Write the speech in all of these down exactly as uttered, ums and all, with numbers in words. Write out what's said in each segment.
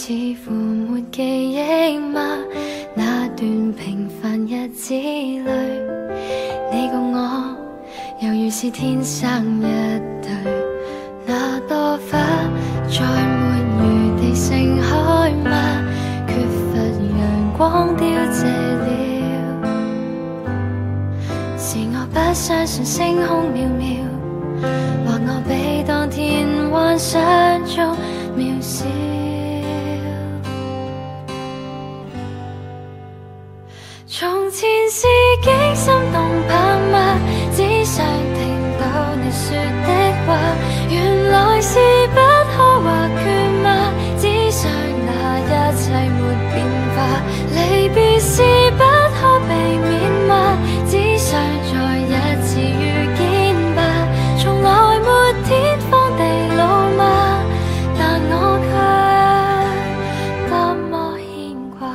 似乎沒記憶嗎？那段平凡日子裏，你共我猶如是天生一對。那朵花再沒餘地盛開嗎？缺乏陽光凋謝了，是我不相信星空渺渺，或我比當天幻想中渺小。從前是幾心動魄嗎？只想聽到你說的話，原來是不可或缺嗎？只想那一切沒變化，離別是不可避免嗎？只想再一次遇見吧，從來沒天荒地老嗎？但我卻多麼牽掛。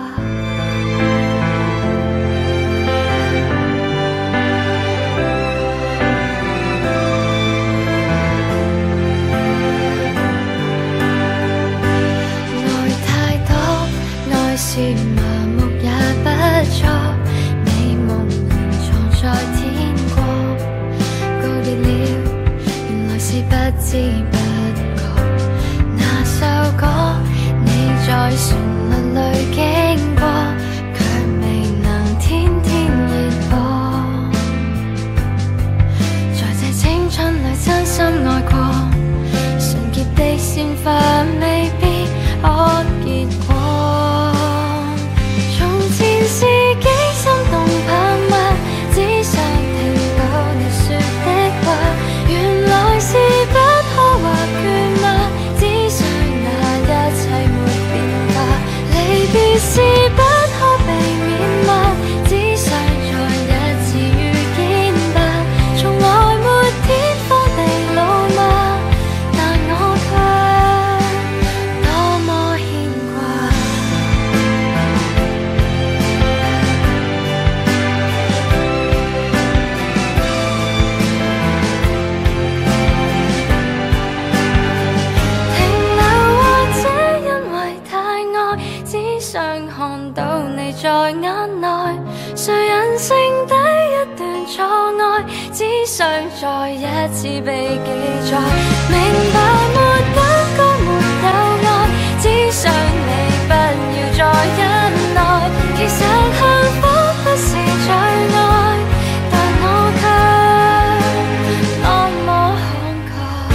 是麻木也不錯，美夢能藏在天國，告別了，原來是不知不覺。那首歌你在旋律裏經過，卻未能天天熱播。在這青春裏真心愛過，純潔的鮮花未必可結果。是幾心動魄嗎？只想聽到你說的話，原來是不可或缺嗎？只想那一切沒變化，離別是不可避免嗎？只想再一次遇見吧，從來沒天荒地老嗎？但我卻多麼牽掛。想看到你在眼內，誰人性的一段錯愛，只想再一次被記載。明白沒感覺沒有愛，只想你不要再忍耐。其實幸福不是最愛，但我卻多麼慷慨。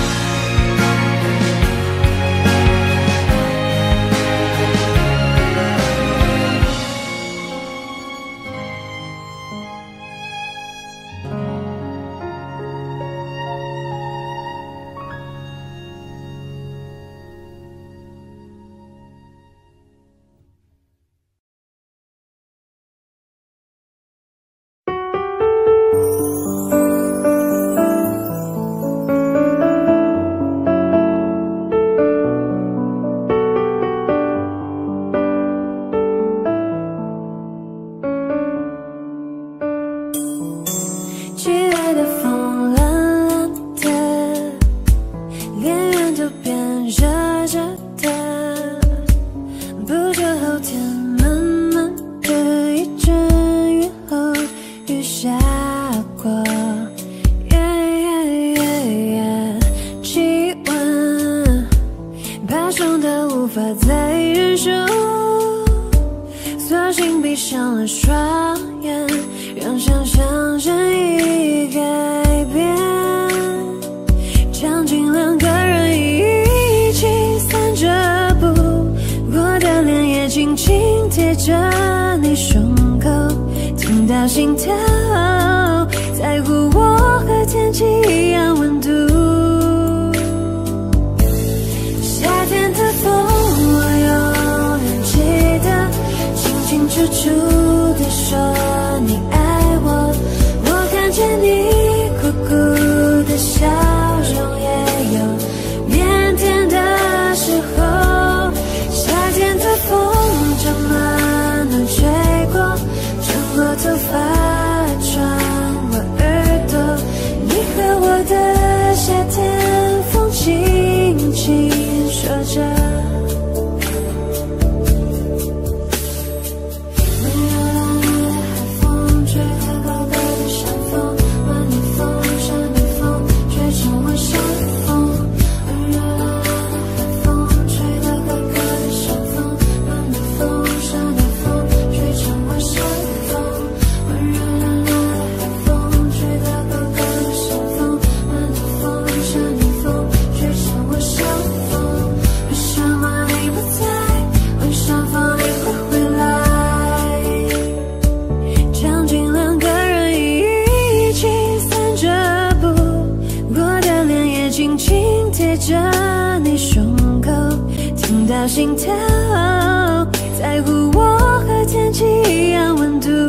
心跳，在乎我和天气一样温度。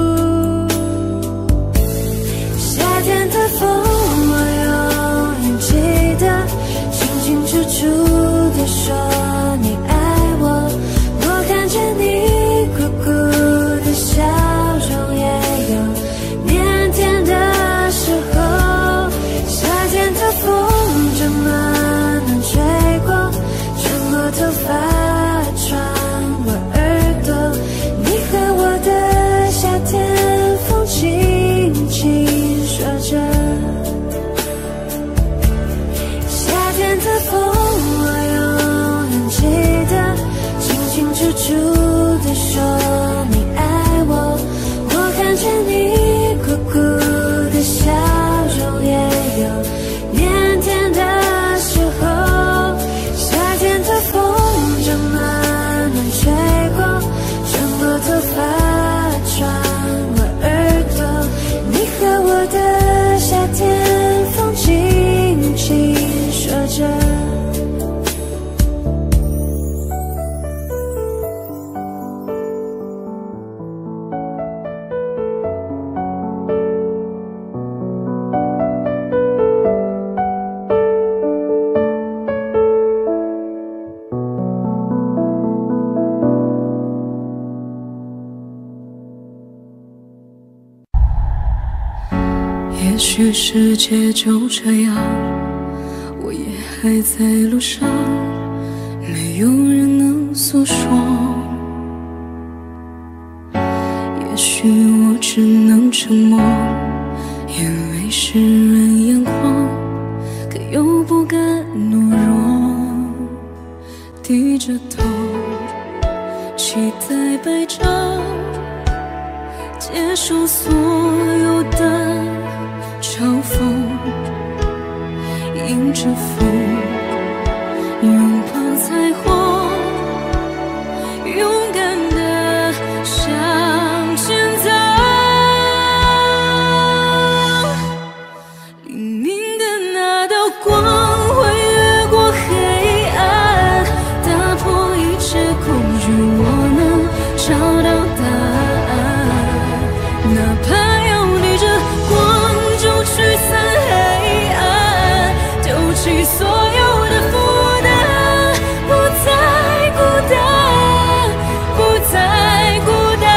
夏天的风，我永远记得，清清楚楚地说你爱我。我看见你苦苦的笑容，也有腼腆的时候。夏天的风这么能吹过，穿过头发，穿过耳朵。你和我的夏天风轻轻说着。夏天的风，我永远记得，清清楚楚地说你爱我。我看见你苦苦的笑容，也有腼腆的时候。夏天的风这么能吹过，穿过头发，穿过耳朵。你和我的夏天风轻轻说着。 也许世界就这样，我也还在路上，没有人能诉说。也许我只能沉默，因为世人眼光，可又不敢懦弱。低着头，期待白昼，接受所有的嘲讽，迎着风，拥抱彩虹，勇敢地向前走。黎明的那道光会越过黑暗，打破一切恐惧，我能找到答案。哪怕要逆着光驱散黑暗，丢弃所有的负担，不再孤单，不再孤单。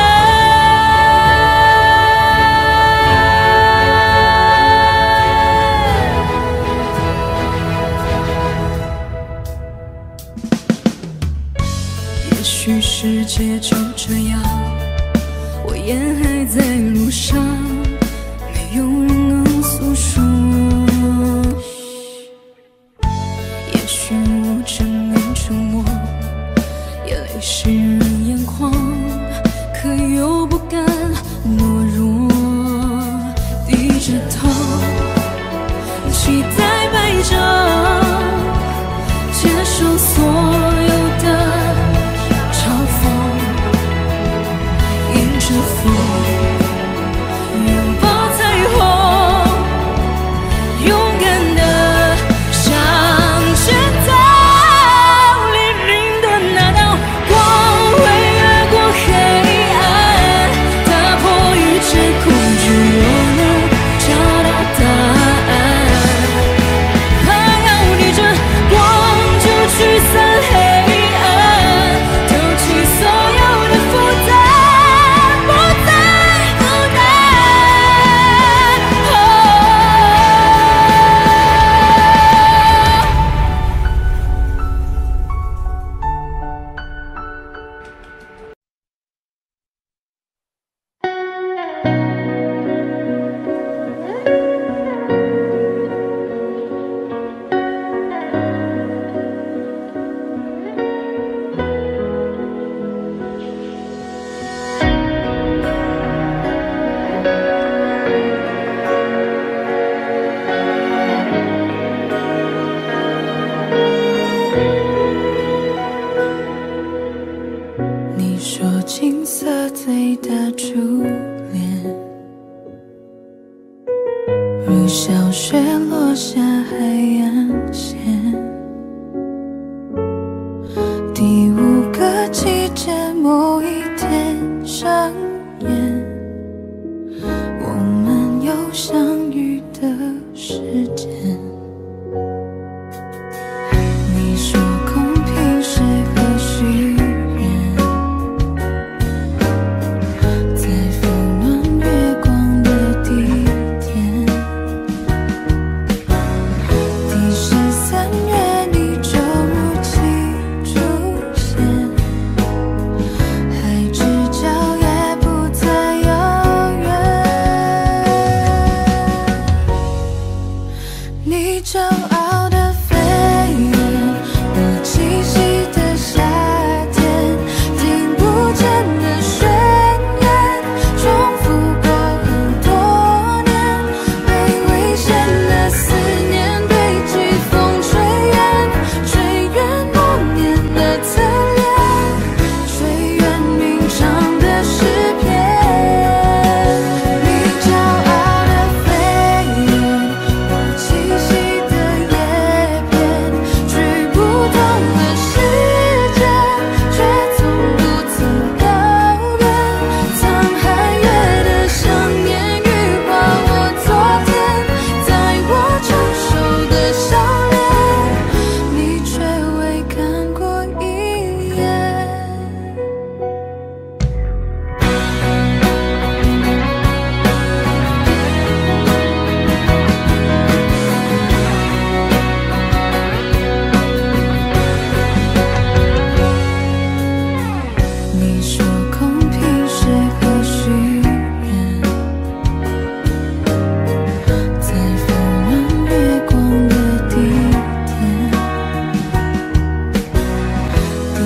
也许世界就这样，我也还在路上，没有人能诉说。也许我只能沉默，眼泪湿润眼眶，可又不敢懦弱。低着头，期待白昼，接受所有的嘲讽，迎着风，拥抱彩虹，勇敢地向前走。黎明的那道光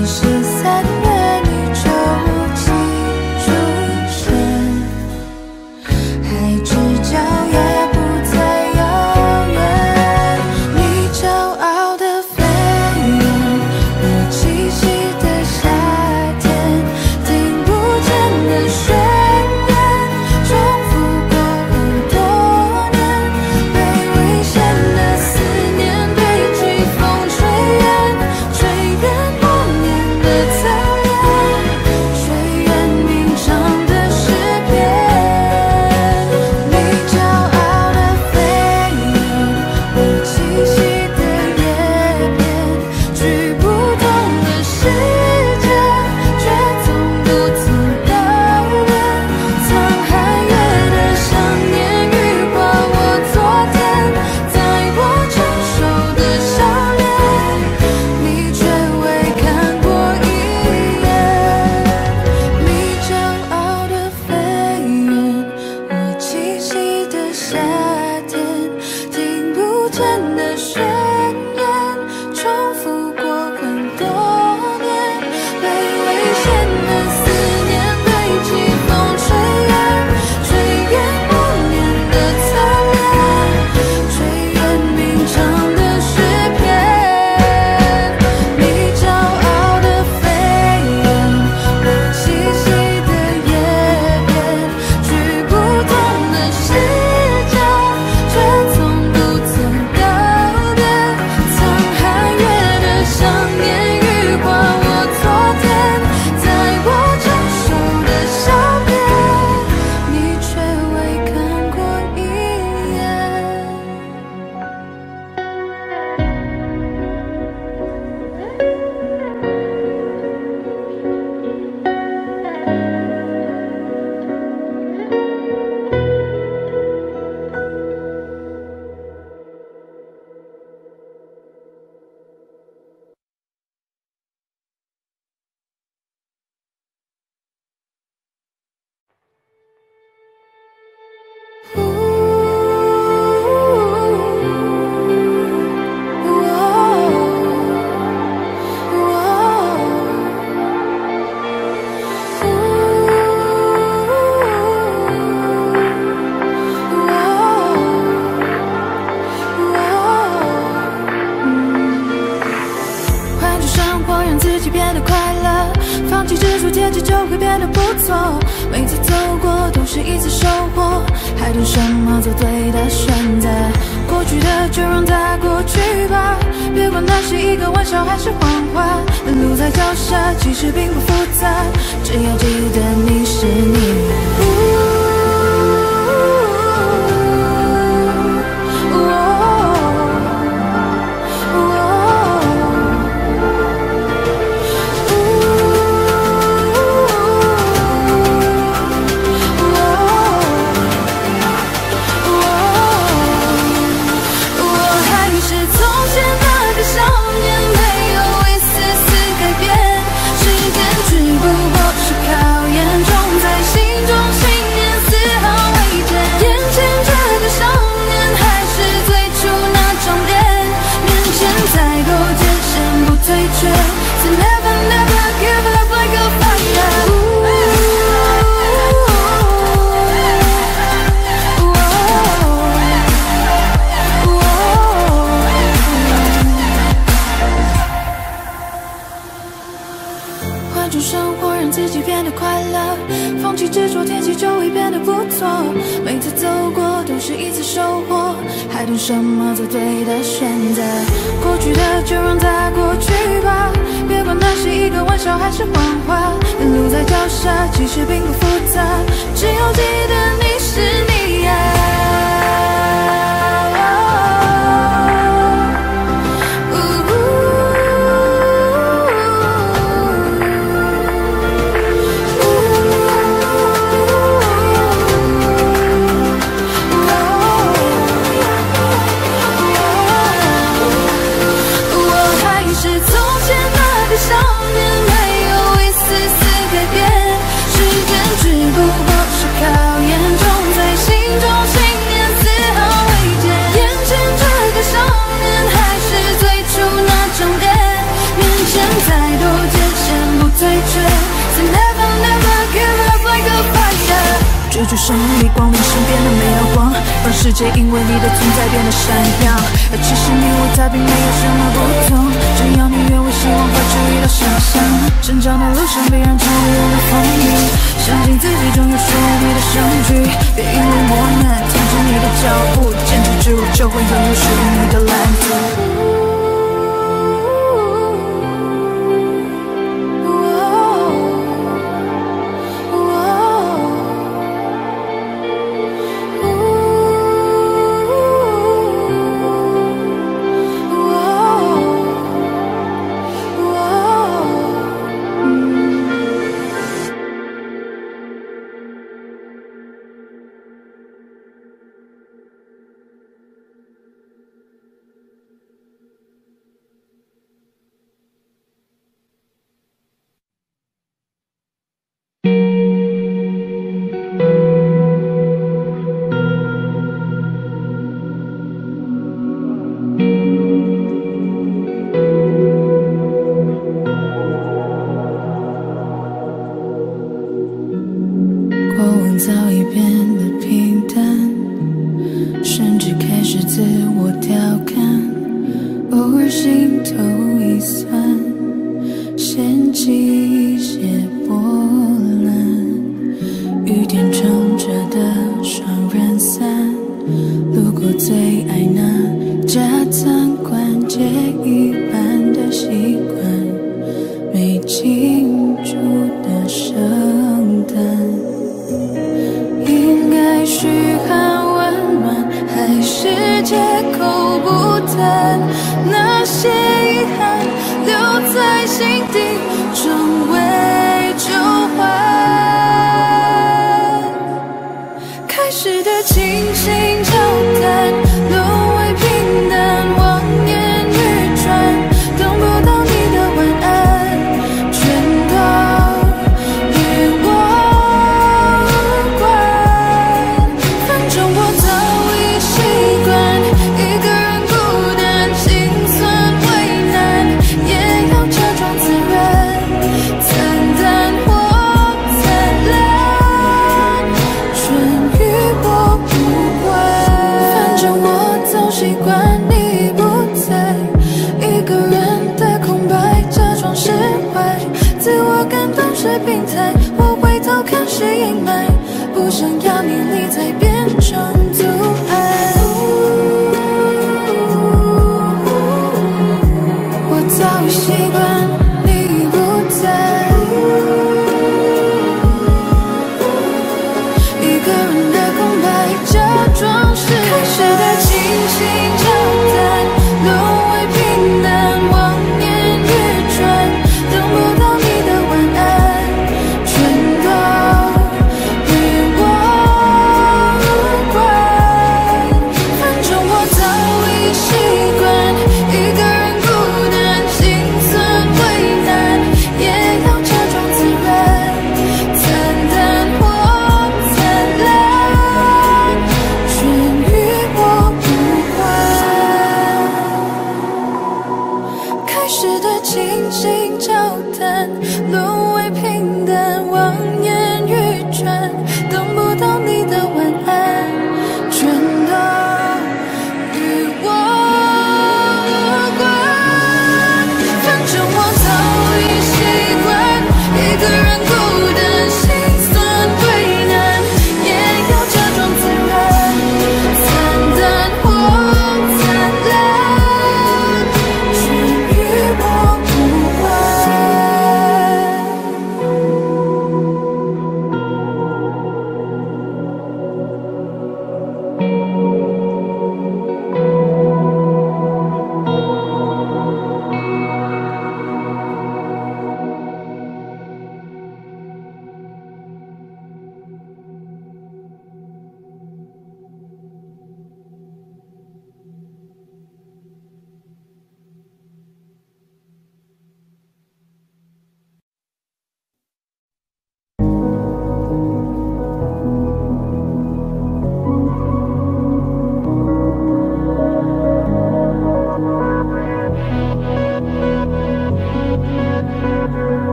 其实三月你就寄出现，海之角也不再遥远。你骄傲的飞远，我栖息的夏天，听不见的宣言，重复过很多年，被危险的思念堆积，风吹远，吹远默念的侧脸，吹远鸣唱的诗篇。你骄傲的飞远，我栖息的叶片，举不动的世界，却从不曾告别。沧海月的想念雨刮我昨天，在我成熟的笑脸，你却未看过一眼。你骄傲的飞远，我栖息的夏天，听不见的宣言，重复过很多年，被危险的思念堆积，风吹远，吹远默念的侧脸，吹远鸣唱的诗篇。你骄傲的飞远，我栖息的叶片，举不动的世界，却从不曾告别。沧海月的想念雨刮我昨天，在我成熟的笑脸，你却未看过一换种生活，让自己变得快乐，放弃执着，天气就会变得不错。每次走过都是一次收获，还等什么做对的选择？过去的就让它过去吧，别管那是一个玩笑还是谎话。路在脚下，其实并不复杂，只要记得你是你。每次走过都是一次收获，还等什么做对的选择？过去的就让它过去吧，别管那是一个玩笑还是谎话。路在脚下，其实并不复杂，只要记得你是你呀。只不过是考验，种在心中。 就生力，光临身边的没有光，让世界因为你的存在变得闪耀。而其实你我他并没有什么不同，只要你愿为希望和注意到想象，成长的路上必然常有的风雨，相信自己终有属于你的胜局。别因为磨难停止你的脚步，坚持之路就会拥有属于你的蓝图。 早已变得平淡，甚至开始自我调侃，偶尔心头一酸，掀起一些波澜。雨点冲着的双人伞，路过最爱那家餐馆，戒一般的习惯，没庆祝的圣诞。应该嘘寒问暖，还是借口不谈？那些遗憾留在心底，终为旧欢。开始的倾心交谈，沦为平淡，望眼欲穿，等不到你的晚安，全都与我无关。反正我早已习惯一个人孤单，心酸为难，也要假装自然，惨淡或灿烂，全与我无关。反正我早习惯你不在，一个人的空白，假装释怀，自我感动是病态，我回头看是阴霾，不想要你离在变成阻碍。我早已习惯你不在，一个人的空白，假装是开始的倾心交谈，沦为平淡，望眼欲穿，等不到你的晚安，全都与我无关。反正我早已习惯一个人孤单，心酸为难，也要假装自然，惨淡或灿烂，全与我无关。开始的倾心交谈，沦为平淡，望眼欲穿，等不到你的晚安，全都与我无关。反正我早已习惯一个人孤单，心酸为难，也要假装自然，惨淡或灿烂，全与我无关。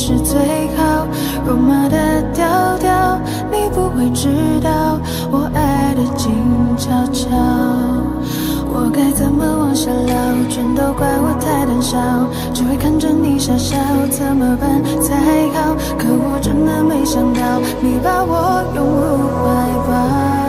是最好。肉麻的调调，你不会知道我爱的静悄悄。我该怎么往下聊？全都怪我太胆小，只会看着你傻笑，怎么办才好？可我真的没想到，你把我拥入怀抱。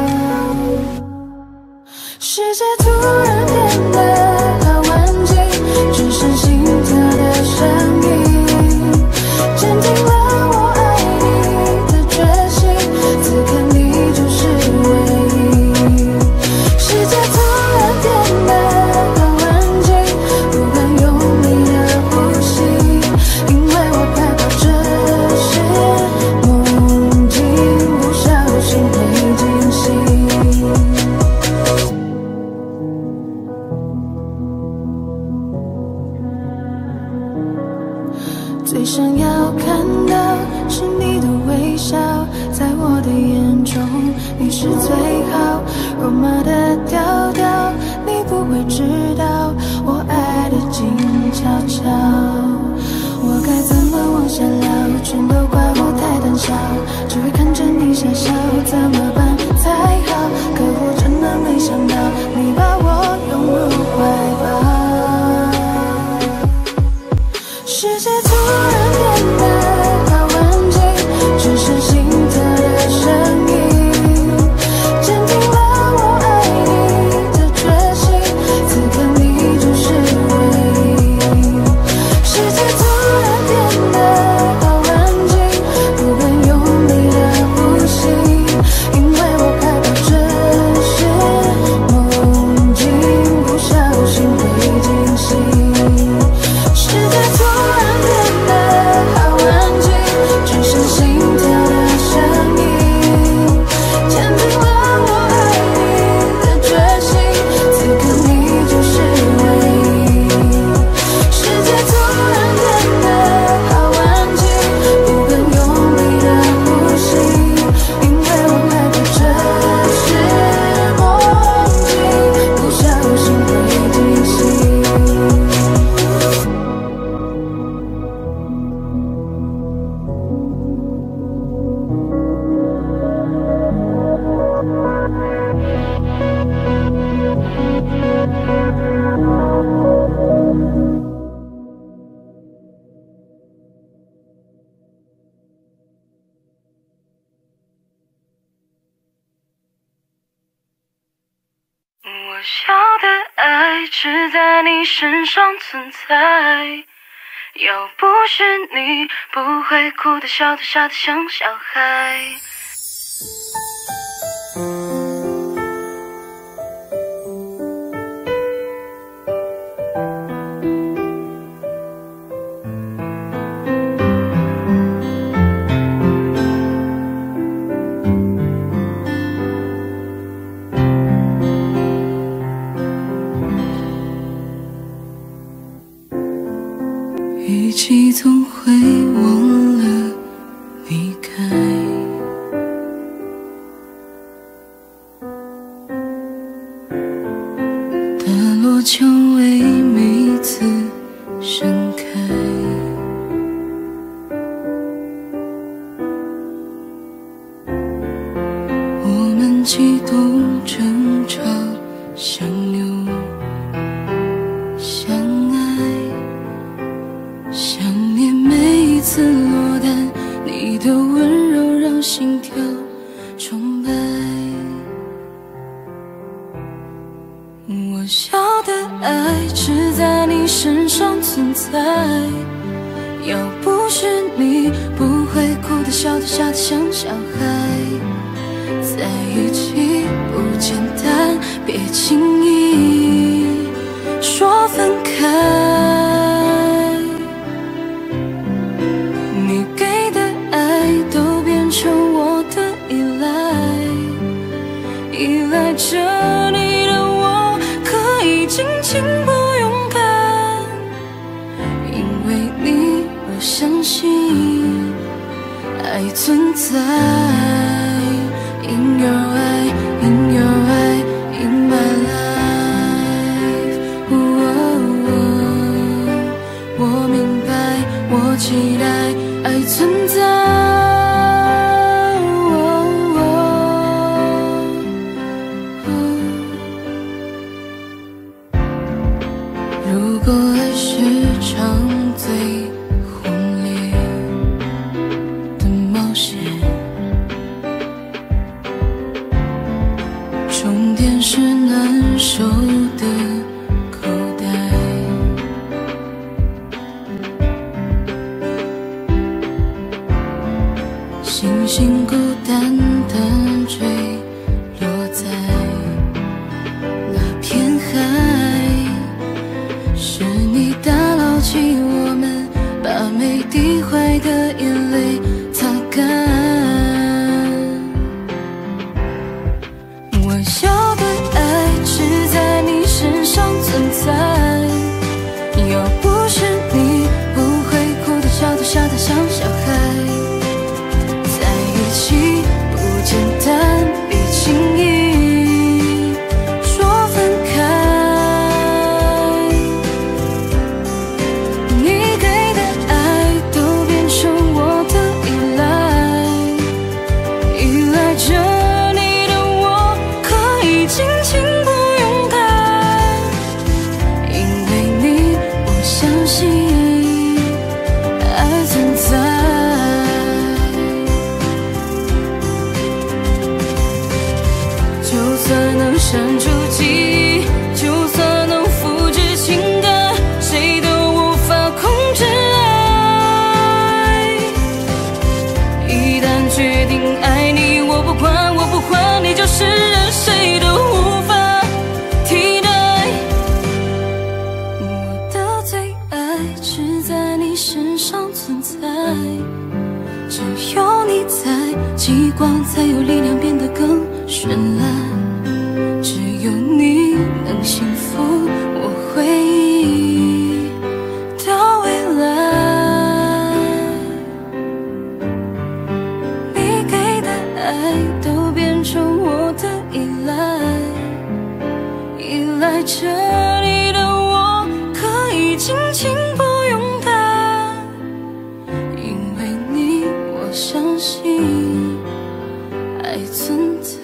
世界突然变得好安静，只剩心跳的声音，坚定了我爱你的决心。此刻你就是唯一。世界突然变得好安静，不敢用力的呼吸，因为我害怕这是梦境，不小心会惊醒。最想要看到是你的微笑，在我的眼中你是最好。肉麻的调调，你不会知道我爱的静悄悄。我该怎么往下聊？全都怪我太胆小，只会看着你傻笑，怎么办才好？可我真的没想到，你把我拥入怀抱。世界突然变得好安静，只剩心跳的声音，坚定了我爱你的决心。此刻你就是唯一。世界突然变得好安静，不敢用力的呼吸，因为我害怕这是梦境，不小心会惊醒。世界突然变得好安静，只剩心跳的声音，坚定了我爱你的决心。此刻你就是唯一。世界突然变得好安静，不敢用力的呼吸，因为我害怕这是梦境，不小心会惊醒。 我要的爱只在你身上存在，要不是你，不会哭的笑的傻的像小孩。 语气总会忘了离开，大落蔷薇每次盛开，我们激动争吵相拥相爱，想念每一次落单，你的温柔让心跳崇拜。我要的爱只在你身上存在，要不是你，不会哭的笑的傻的像小孩。在一起不简单，别轻易说分开。你给的爱都变成我的依赖，依赖着你的我可以尽情不勇敢，因为你我相信爱存在。In your eye, in your eye, in my life. Oh, oh, oh. 我明白，我期待。 重点是难受的口袋，星星孤单单坠落在那片海，是你打捞起我们，把每滴坏的眼泪擦干。我要的爱只在你身上存在，要不是你不会哭得笑得傻得像小孩，在一起不简单，比轻易说分开。你给的爱都变成我的依赖，依赖着你的我可以尽情不勇敢，因为你我相信爱存在。就算能删除记忆，就算能复制情感，谁都无法控制爱。一旦决定爱你，我不管我不管，你就是任谁都无法替代。我的最爱只在你身上存在，只有你在，极光才有力量变得更绚烂。只有你能幸福我回忆的未来，你给的爱都变成我的依赖，依赖着你的我可以尽情不勇敢，因为你我相信爱存在。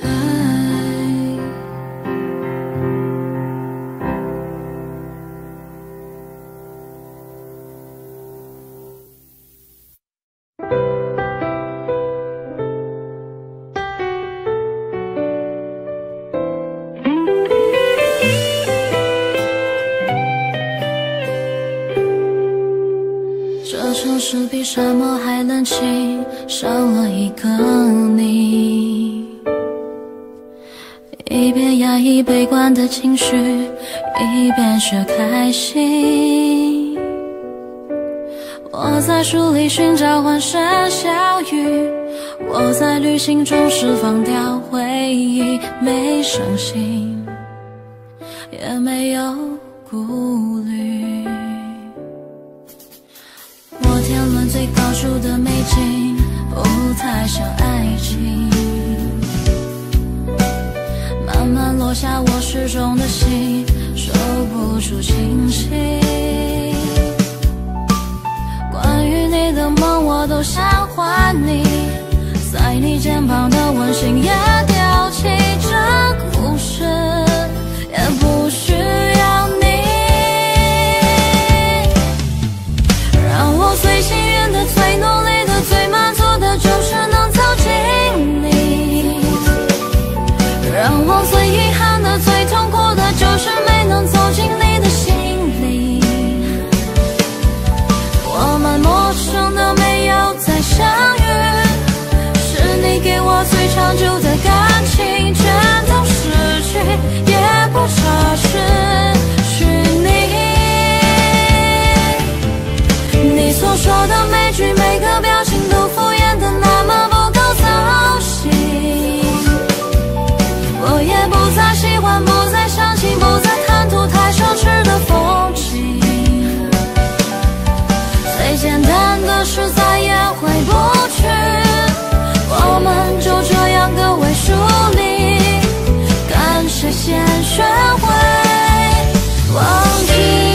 这城市比沙漠还冷清，少了一个你。一边压抑悲观的情绪，一边却开心。我在书里寻找欢声笑语，我在旅行中释放掉回忆，没伤心，也没有顾虑。我天伦最高处的美景，不太像爱情，慢慢落下我失重的心，收不住清醒。关于你的梦我都想还你，在你肩膀的温馨也丢弃，这故事也不需要你。让我最幸运的、最努力的、最满足的，就是能走进你。让我最遗憾的、最痛苦的，就是没能走进你的心里。我们陌生的没有再相遇，是你给我最长久的感情，全都失去，也不差失去你。你所说的每句每个表情都敷衍的那么不够操心，我也不再喜欢，不再相信，不再贪图太奢侈的风景。最简单的事再也回不去，我们就这样各为疏离，看谁先学会忘记。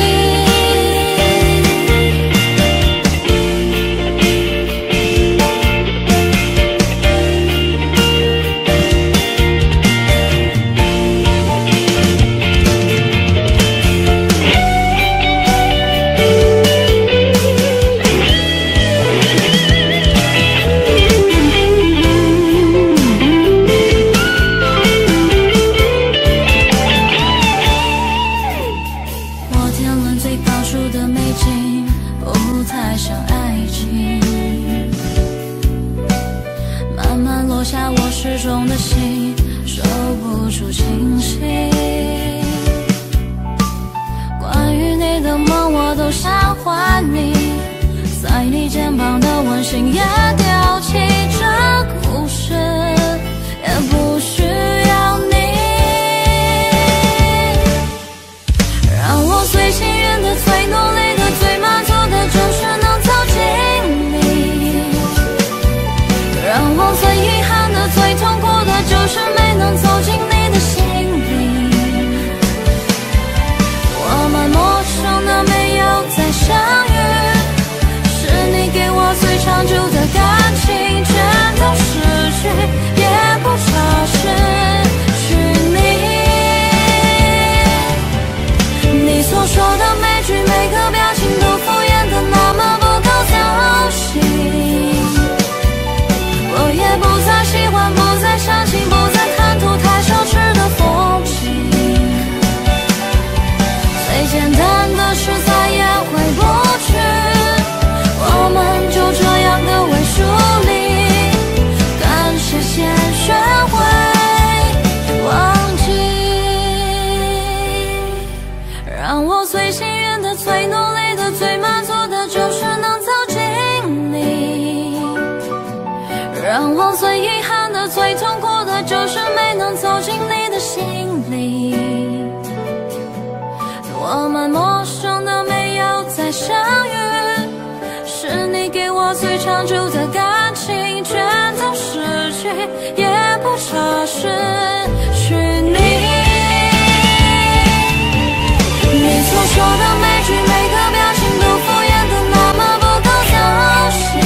的温馨也丢弃，这故事也不需要你。让我最幸运的、最努力的、最满足的，就是能走进你。让我最遗憾的、最痛苦的，就是没能走进你的心里。我们陌生的，没有再相遇，是你给我最长久的感情，全都失去，也不差失去你。你所说的每句每个表情都敷衍的那么不够走心，我也不再喜欢，不再相信，不再贪图太奢侈的风景。最简单的事再也回不去，我们就这样各为疏离，感谢先学会忘记。让我最幸运的、最努力的、最满足的，就是能走进你。让我最遗憾的、最痛苦的，就是没能走进你的心里。我们陌生的，没有再相遇，是你给我最长久的感情，全都失去，也不差失去你。你所说的每句每个表情都敷衍的那么不够走心，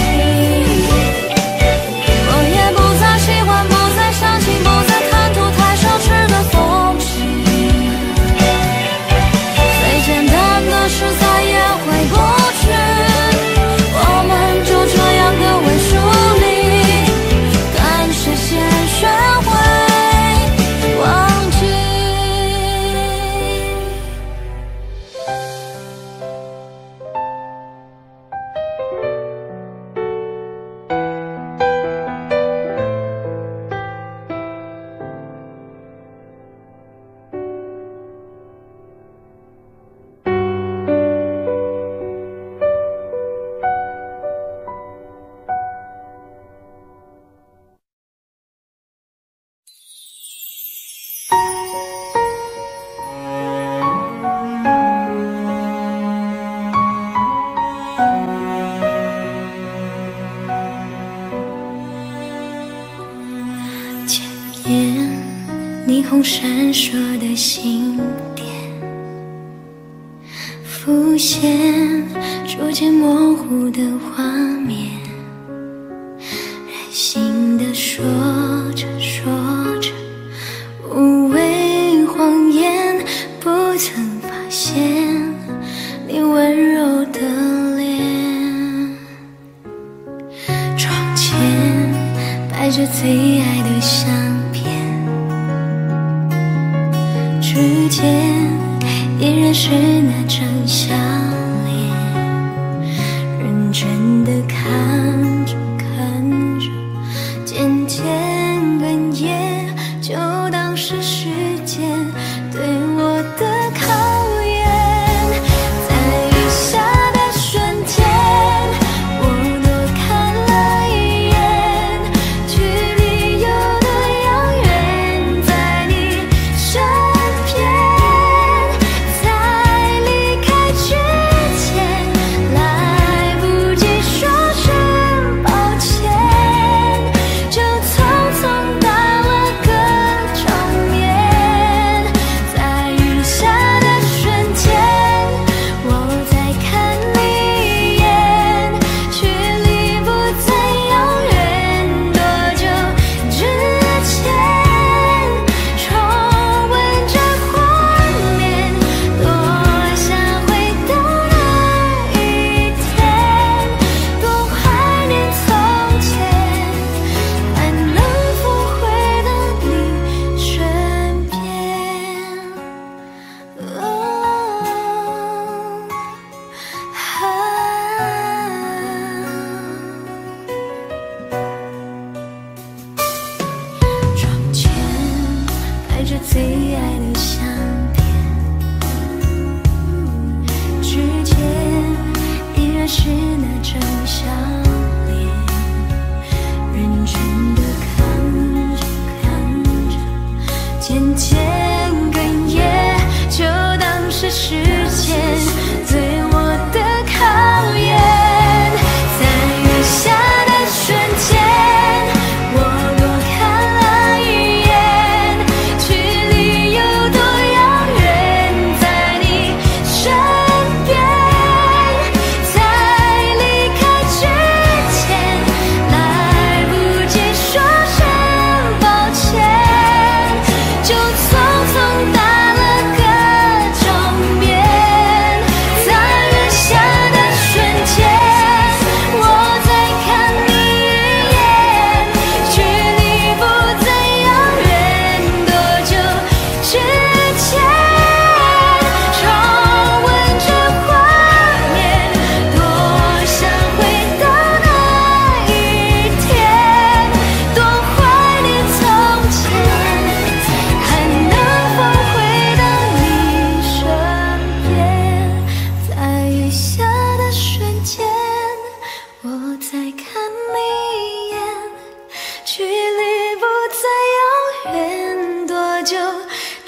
我也不再喜欢，不再相信，不再贪图太奢侈的风景。最简单的事再也回不去，我们就这样各为疏离，感谢先学会忘记。霓虹闪烁的星点浮现，逐渐模糊的画面，任性的说着说着，无谓谎言，不曾发现你温柔的脸。窗前摆着最爱的相片，指尖依然是那张笑脸，认真的看着看着，渐渐哽咽，就当是时间对我的考验。在雨下的瞬间，我多看了一眼，距离有多遥远，在你身边，在离开前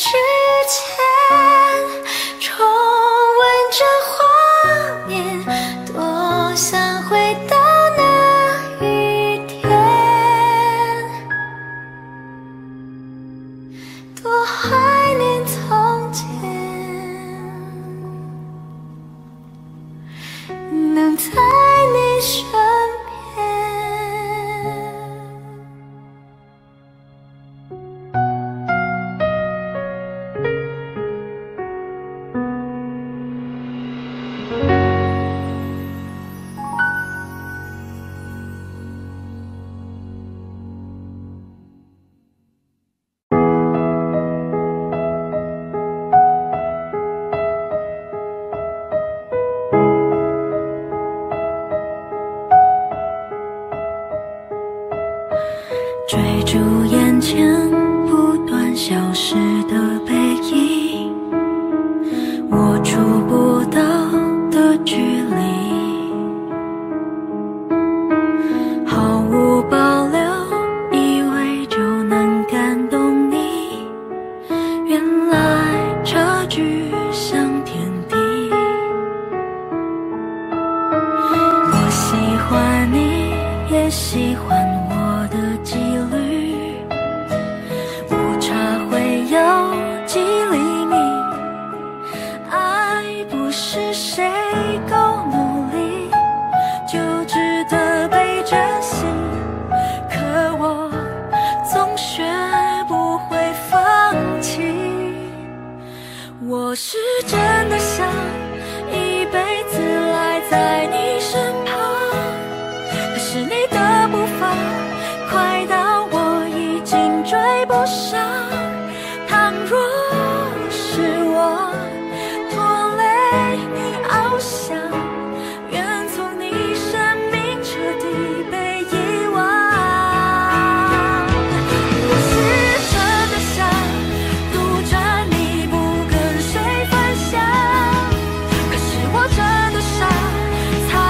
之前，重温这画面，多想回到那一天，多怀念从前，能在你身边。 追逐眼前不断消失的背影，我触不到的距离，毫无保留，以为就能感动你，原来差距像天地。我喜欢你，也喜欢我的纪律，误差会有几厘米，爱不是谁够努力就值得被珍惜，可我总学不会放弃。我是真的想一辈子赖在你身旁，可是你的步伐快到我已经追不上，倘若是我拖累你翱翔，愿从你生命彻底被遗忘。我是真的想独占你不跟谁分享，可是我真的傻，才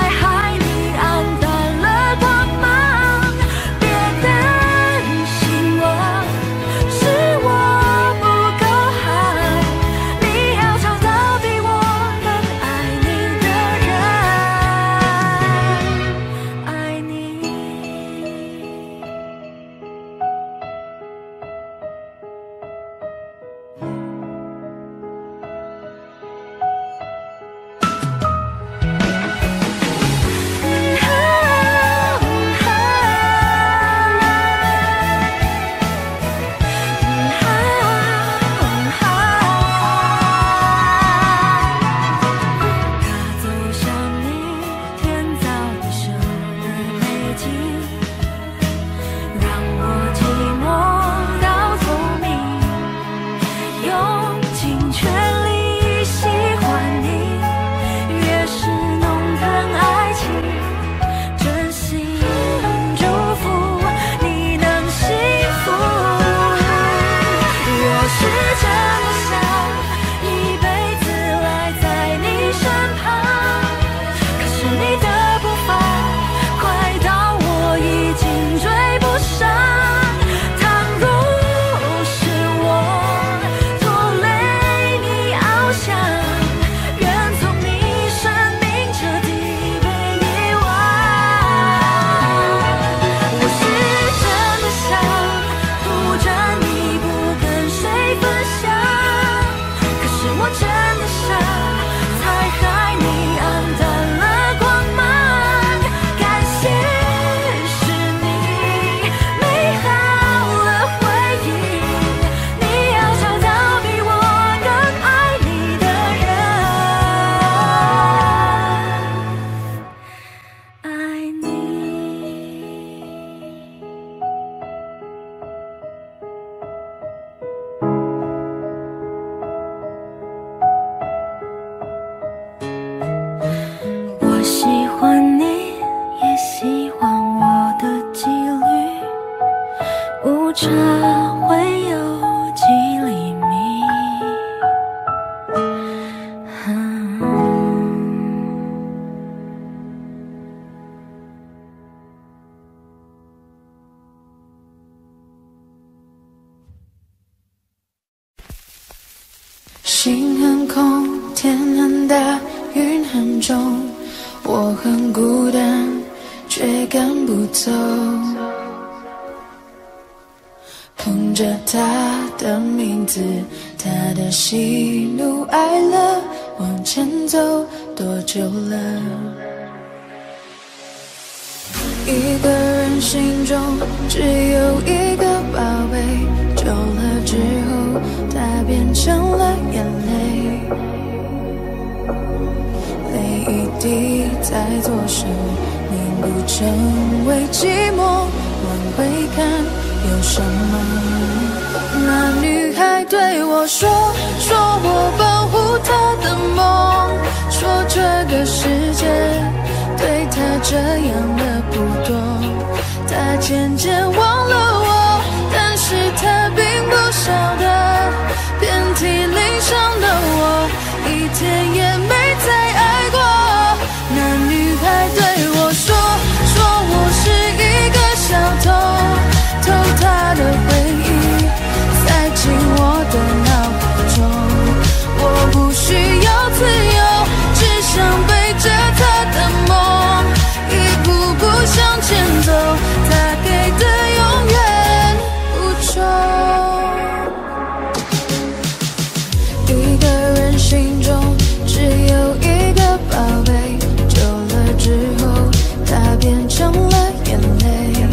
心很空，天很大，云很重，我很孤单，却赶不走。哼着他的名字，他的喜怒哀乐，往前走多久了？一个人心中只有一个宝贝，久了之后，它变成了眼泪。泪一滴在左手，凝固成为寂寞。往回看，有什么？那女孩对我说，说我保护她的梦，说这个世界对她这样的不多。她渐渐忘了我，但是她并不晓得，遍体鳞伤的我，一天也没再爱过。那女孩对我说，说我是一个小偷，偷她的回忆，塞进我的脑海中。我不需要自由，只想背着她的梦，一步步向前走，她给的永远不重。一个人心中只有一个宝贝，久了之后，它变成了眼泪。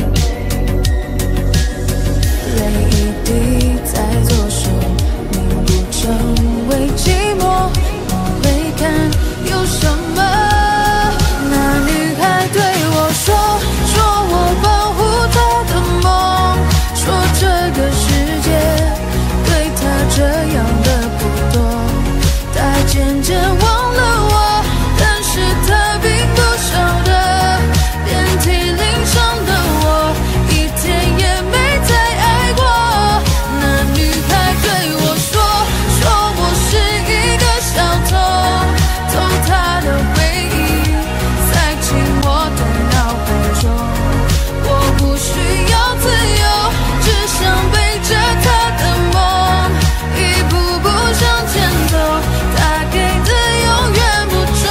泪一滴在左手，凝固成为寂寞。往回看，有什么？那女孩对我说，说我保护她的梦，说这个世界对她这样的不多。她渐渐忘了我，但是她并不晓得，遍体鳞伤的我，一天也没再爱过。那女孩对我说，说我是一个小偷，偷她的回忆，塞进我的脑海中。我不需要自由，只想背着她的梦，一步步向前走，她给的永远不重。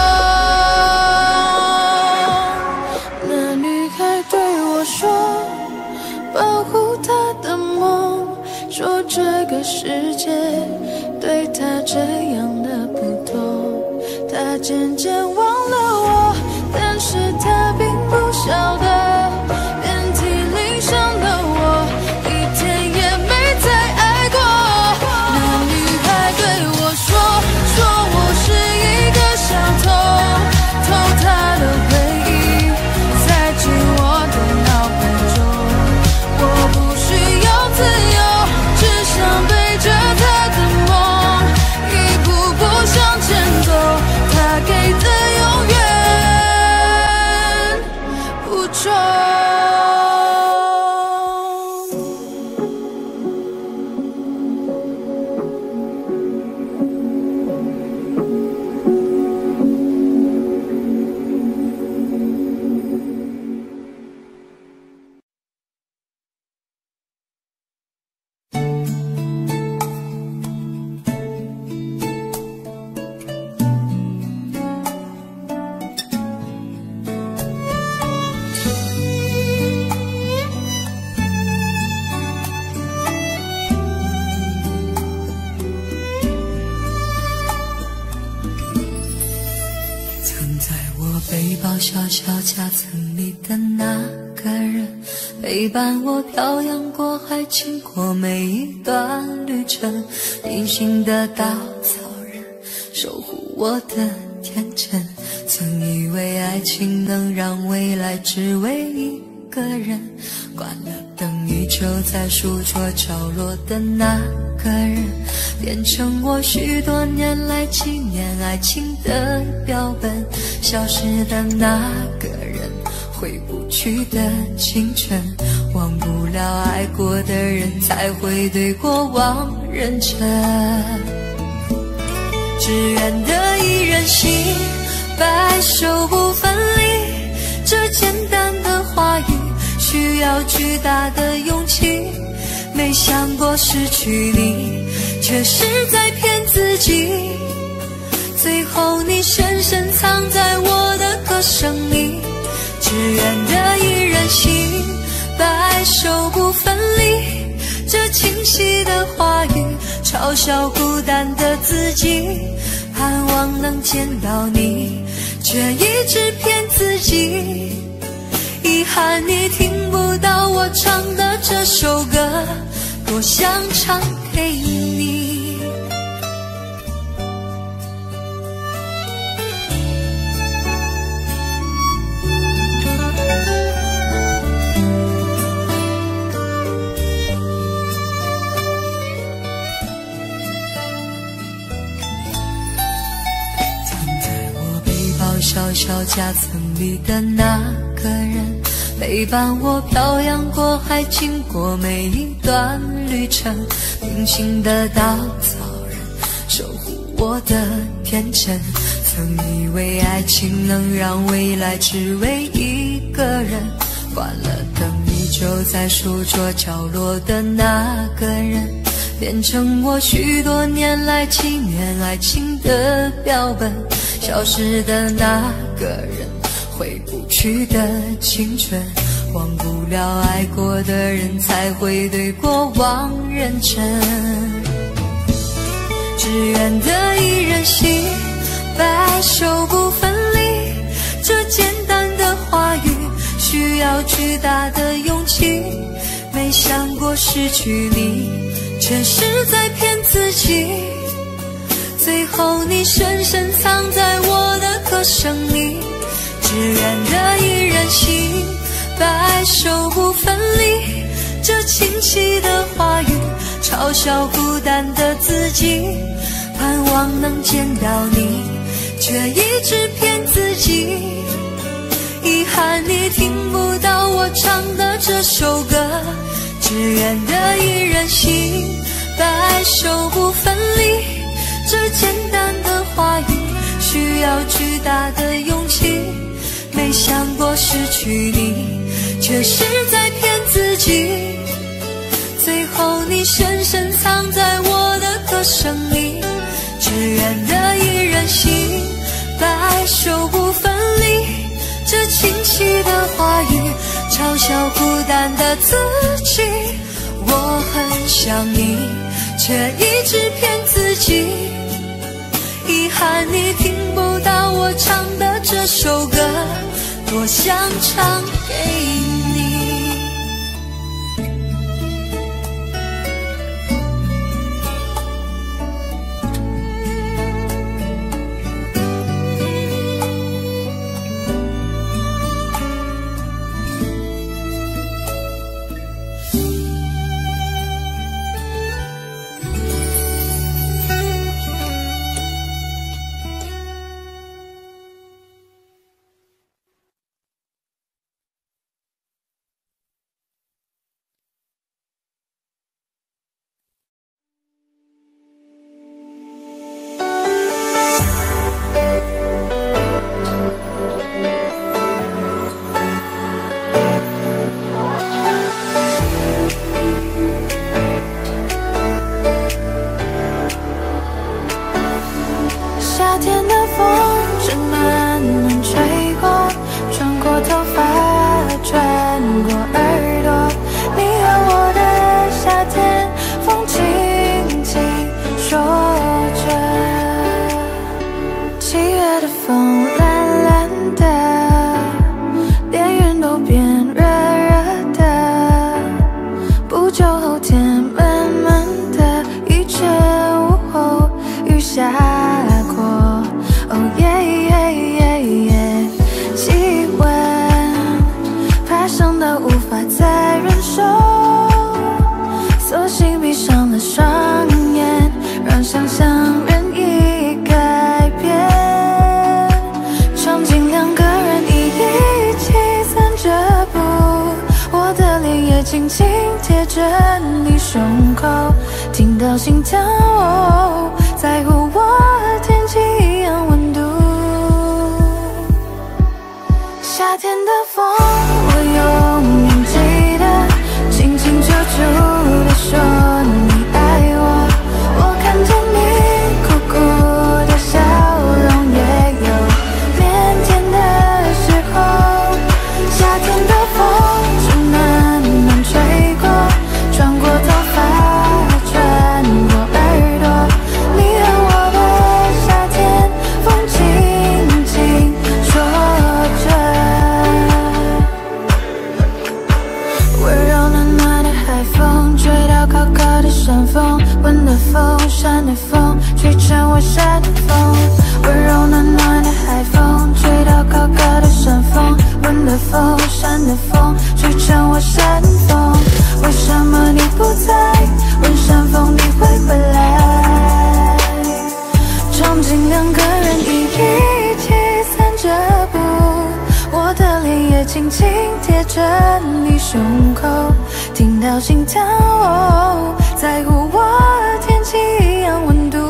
那女孩对我说，保护她的梦，说这个世界对她这样的不多。她渐渐忘了我，但是她并不晓得，遍体鳞伤的我，一天也没再爱过。那女孩对我说，说我是一个小偷，偷她的回忆，塞进我的脑海中。我不需要自由，只想背着她的梦，一步步向前走，她给的永远不重。 藏在我背包小小夹层里的那个人，陪伴我漂洋过海，经过每一段旅程。隐形的稻草人，守护我的天真。曾以为爱情能让未来只为一个人，关了灯依旧在书桌角落的那个人，变成我许多年来纪念爱情的标本。消失的那个人，回不去的青春，忘不了爱过的人，才会对过往认真。只愿得一人心，白首不分离。这简单的话语，需要巨大的勇气。没想过失去你， 却是在骗自己。最后你深深藏在我的歌声里，只愿得一人心，白首不分离。这清晰的话语嘲笑孤单的自己，盼望能见到你，却一直骗自己。遗憾你听不到我唱的这首歌，多想唱给你。小小夹层里的那个人，陪伴我漂洋过海，经过每一段旅程，平静的稻草人，守护我的天真。曾以为爱情能让未来只为一个人，关了灯依旧在书桌角落的那个人，变成我许多年来纪念爱情的标本。消失的那个人，回不去的青春，忘不了爱过的人，才会对过往认真。只愿得一人心，白首不分离。这简单的话语需要巨大的勇气，没想过失去你，却是在骗自己。最后你深深藏在我的歌声里，只愿得一人心，白首不分离。这清晰的话语嘲笑孤单的自己，盼望能见到你，却一直骗自己。遗憾你听不到我唱的这首歌，只愿得一人心，白首不分离。这简单的话语需要巨大的勇气，没想过失去你，却是在骗自己。最后你深深藏在我的歌声里，只愿得一人心，白首不分离。这清晰的话语嘲笑孤单的自己，我很想你，却一直骗自己。遗憾你听不到我唱的这首歌，多想唱给你。 紧紧贴着你胸口，听到心跳，哦，在乎我天气一样温度。夏天的风，我永远记得，清清楚楚地说你爱我。我场景两个人一一起散着步，我的脸也轻轻贴着你胸口，听到心跳，哦，在乎我天气一样温度。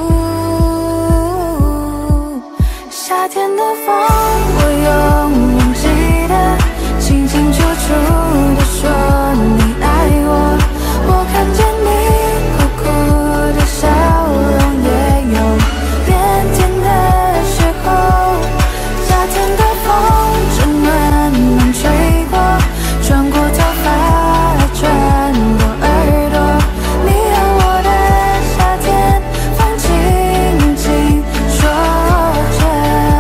夏天的风，我永远记得，清清楚楚地说你爱我。我看见你酷酷的笑容，也有腼腆的时候。夏天的风，正暖暖吹过，穿过头发，穿过耳朵。你和我的夏天，风轻轻说着。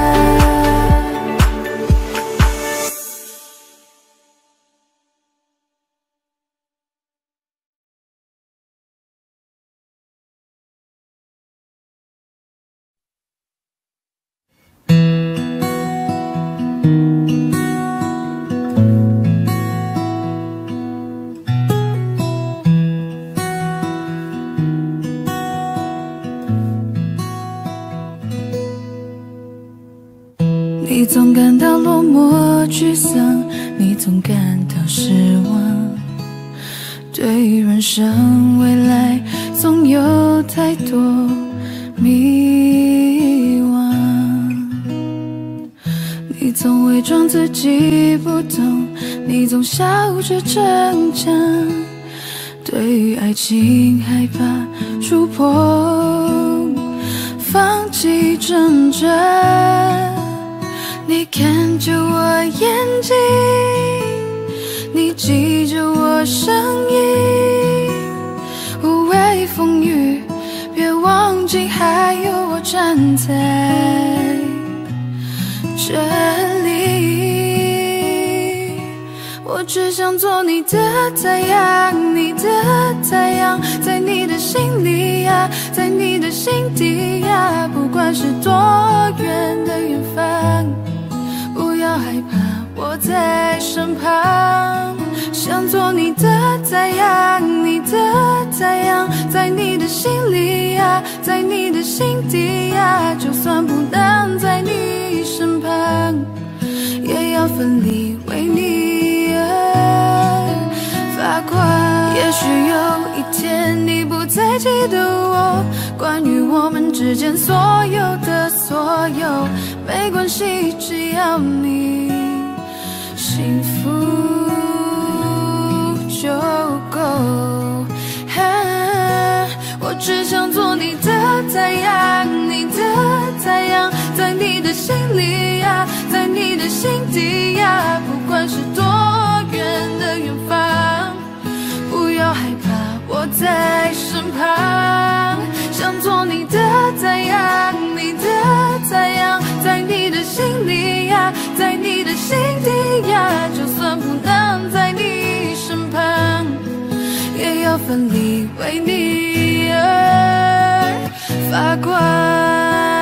你总感到落寞沮丧，你总感到失望，对于人生未来总有太多迷惘。你总伪装自己不懂，你总笑着逞强，对于爱情害怕触碰，放弃挣扎。你看着我眼睛，你记着我声音，无畏风雨，别忘记还有我站在这里。我只想做你的太阳，你的太阳，在你的心里呀，在你的心底呀，不管是多远的远方，不要害怕，我在身旁。想做你的太阳，你的太阳，在你的心里呀，在你的心底呀，就算不能在你身旁，也要奋力为你而发光。也许有一天你不再记得我，关于我们之间所有的所有，没关系，只要你幸福就够。啊，我只想做你的太阳，你的太阳，在你的心里呀，在你的心底呀，不管是多远的远方，不要害怕，我在身旁。想做你的太阳，你的太阳，在你的心里呀，在你的心底呀，就算不能在你身旁，也要奋力为你而发光。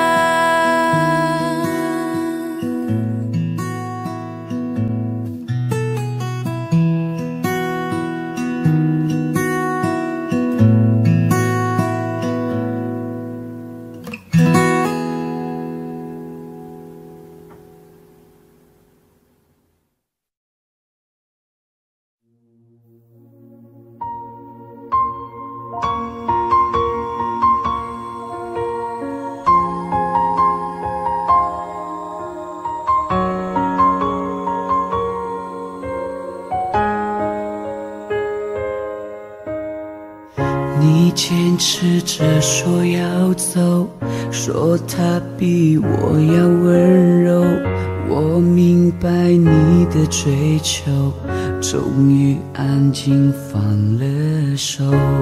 你坚持着说要走，说他比我要温柔，我明白你的追求，终于安静放了手。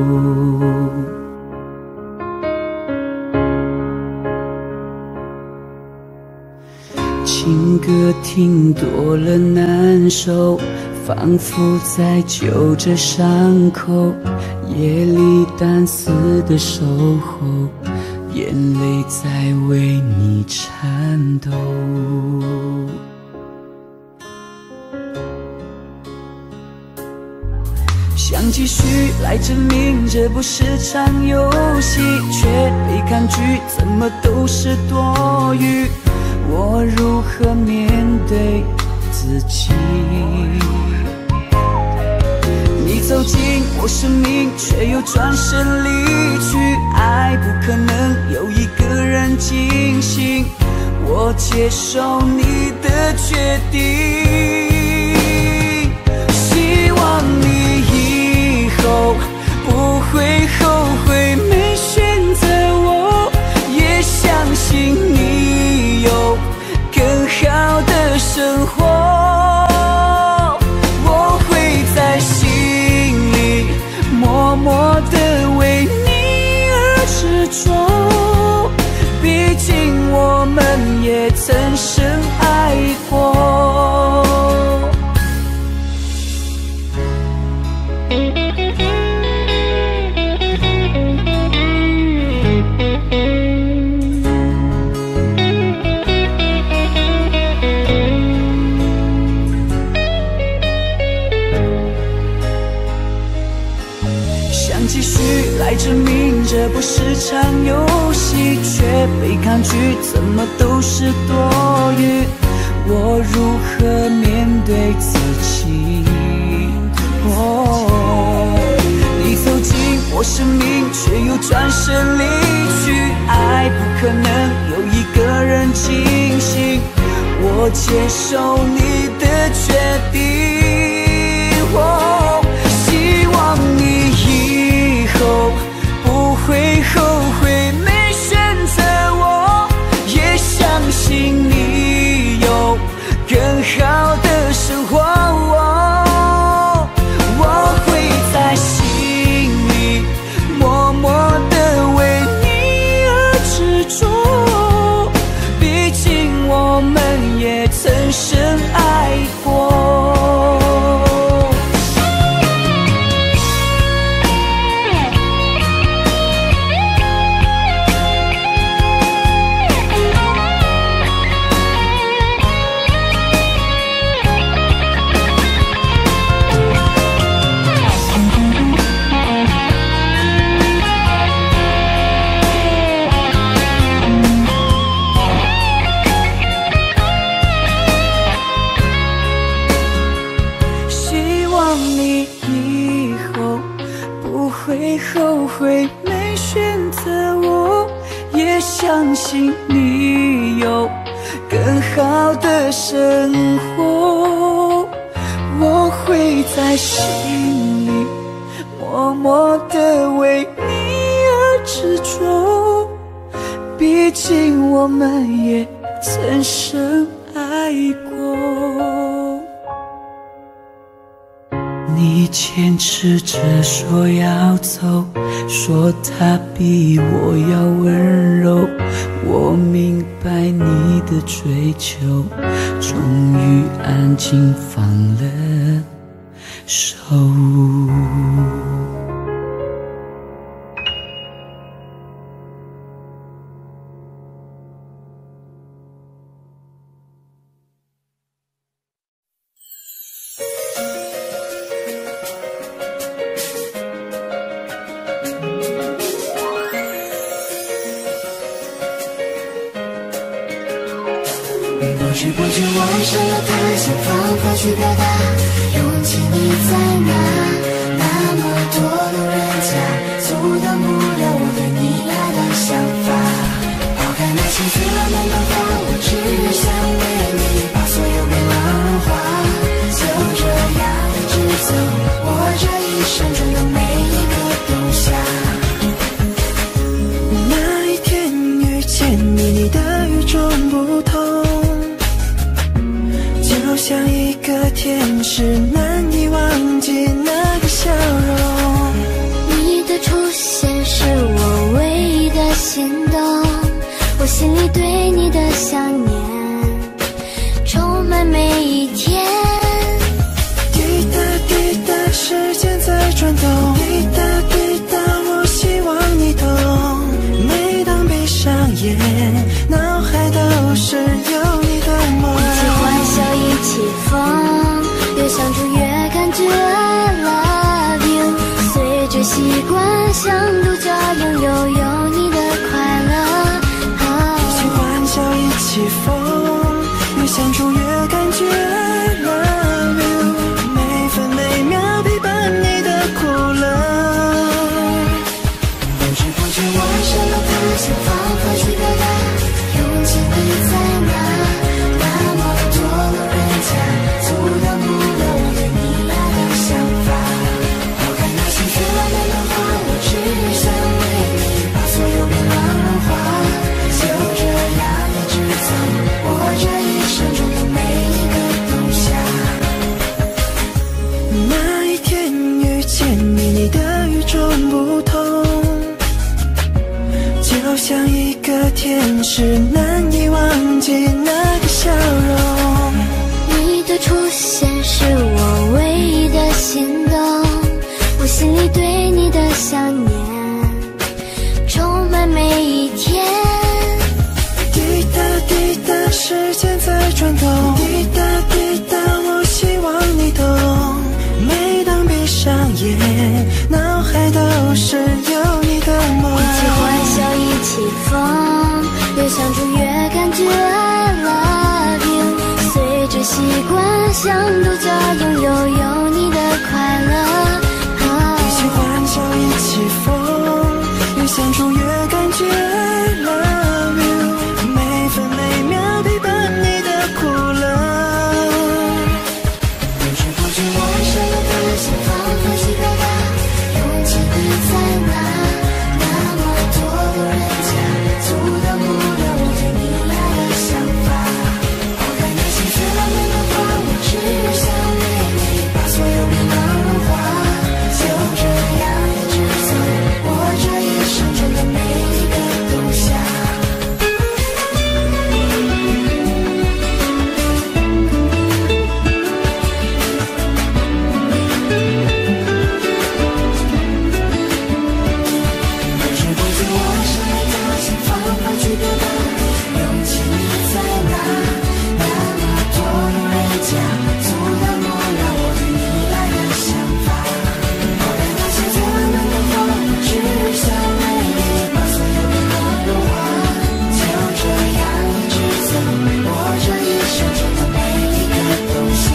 情歌听多了难受，仿佛在揪着伤口，夜里单丝的守候，眼泪在为你颤抖。想想继续来证明这不是场游戏，却被抗拒，怎么都是多余。我如何面对自己？你走进我生命，却又转身离去。爱不可能有一个人进行，我接受你的决定。希望你以后不会后悔没选择我，也相信你有更好的生活。我会在心里默默地为你而执着，毕竟我们也曾深爱过。想继续来证明这不是场游戏，却被抗拒，怎么都是多余。我如何面对自己？哦，你走进我生命，却又转身离去。爱不可能有一个人进行，我接受你的决定。哦，希望你以后不会后悔没选择我，也相信你有更好的生活。我会在心里默默地为你而执着，毕竟我们也曾深爱过。后悔没选择我，也相信你有更好的生活。我会在心里默默地为你而执着，毕竟我们也曾深爱过。你坚持着说要走，说他比我要温柔。我明白你的追求，终于安静放了手。 不知不觉我上了他，想方法去表达，勇气你在哪？那么多路人甲，阻挡不了我对你爱的想法。抛开那情绪浪漫的话，我只想为你把所有变老融化。就这样一直走，我这一生中的每一个冬夏。 那一天遇见你，你的与众不同，就像一个天使，难以忘记那个笑容。 你的出现是我唯一的心动，我心里对你的想念充满每一天。 滴答滴答，时间在转动，滴答滴答，我希望你懂。每当闭上眼，脑海都是有你的梦。 一起欢笑，一起疯，越相处越感觉 I love you。 是难以忘记那个笑容。 你的出现是我唯一的心动，我心里对你的想念充满每一天。 滴答滴答，时间在转动，滴答滴答，我希望你懂。每当闭上眼，脑海都是有你的梦。 一起欢笑，一起疯，越相处越感觉 I love you。随着习惯，像独家拥有有你的快乐。 一起欢笑，一起疯，越相处越感觉 I love you。每分每秒陪伴你的苦乐。 不知不觉，我什么的想放飞去表达，勇气你在哪？那么多路人甲，阻挡不了我对你爱的想法。抛开那些热门的话，我只想为你把所有迷茫融化。就这样一直走，我这一生中的每一个冬夏。不知不觉，我什么的想放放去表达，勇气你在哪？那么多路人甲，阻挡不了我对你爱的想法。抛开那些最浪漫的话，我只想为你把所有迷茫融化。就这样一直走，我这一生中的每一个冬夏。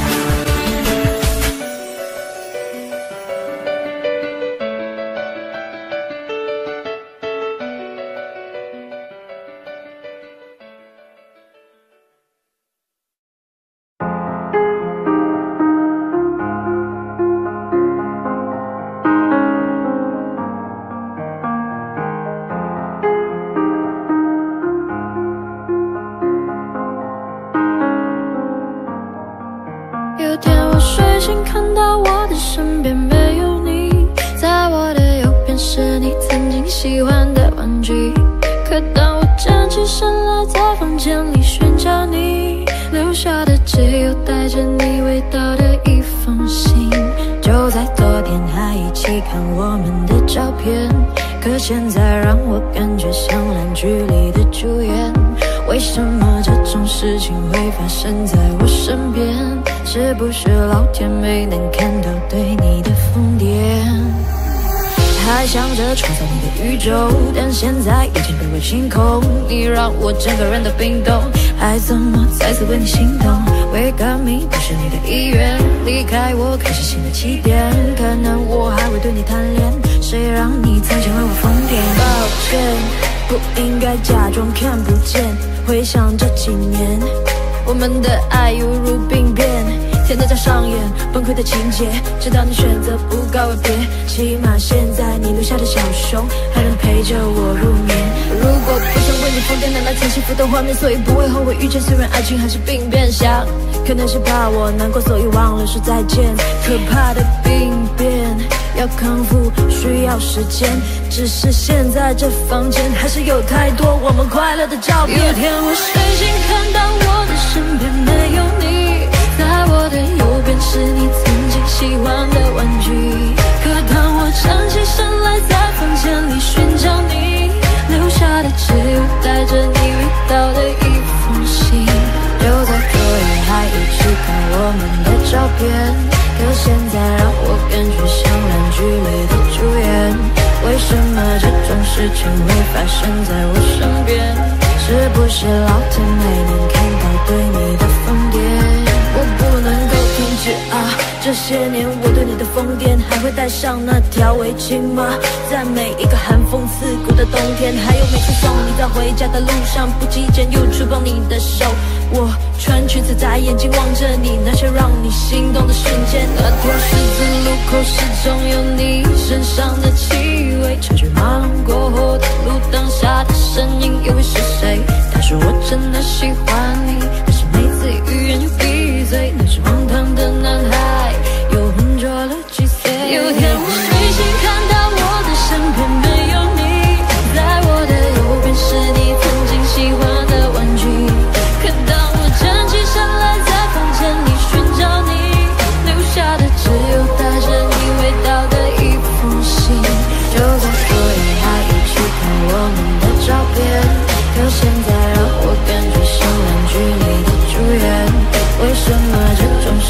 有天我睡醒，看到我的身边没有你，在我的右边是你曾经喜欢的玩具。可当我站起身来，在房间里寻找你，留下的只有带着你味道的一封信。就在昨天还一起看我们的照片，可现在让我感觉像烂剧里的主演。为什么这种事情会发生在我身边？是不是老天没能看到对你的疯癫？还想着创造你的宇宙，但现在已经被我清空。你让我整个人都冰冻，还怎么再次为你心动？Wake up me， 不是你的意愿，离开我开始新的起点。可能我还会对你贪恋，谁让你曾经为我疯癫？抱歉，不应该假装看不见。回想这几年，我们的爱犹如病变，天天在上演崩溃的情节，直到你选择不告而别。起码现在你留下的小熊还能陪着我入眠。如果不想为你疯癫，难来曾幸福的画面，所以不会后悔遇见。虽然爱情还是病变，想可能是怕我难过，所以忘了说再见。可怕的病变要康复需要时间，只是现在这房间还是有太多我们快乐的照片。有天我睡醒，看到我的身边没有你，在我的右边是你曾经喜欢的玩具。可当我站起身来，在房间里寻找你，留下的只有带着你味道的一封信。就在昨夜还一起看我们的照片，可现在让我感觉像烂剧里的主演。为什么这种事情会发生在我身边？是不是老天没能看到对你的疯癫？我不能够停止啊！这些年我对你的疯癫，还会戴上那条围巾吗？在每一个寒风刺骨的冬天，还有每次送你在回家的路上，不经意间又触碰你的手。我穿裙子在眼睛望着你，那些让你心动的瞬间。那条十字路口始终有你身上的气味，车水马龙过后的路灯下的身影又会是谁？他说我真的喜欢你，但是每次欲言又闭嘴，那是荒唐的男孩又浑浊了几岁。有天我睡醒，看到我的身边没有你，在我的右边是你曾经喜欢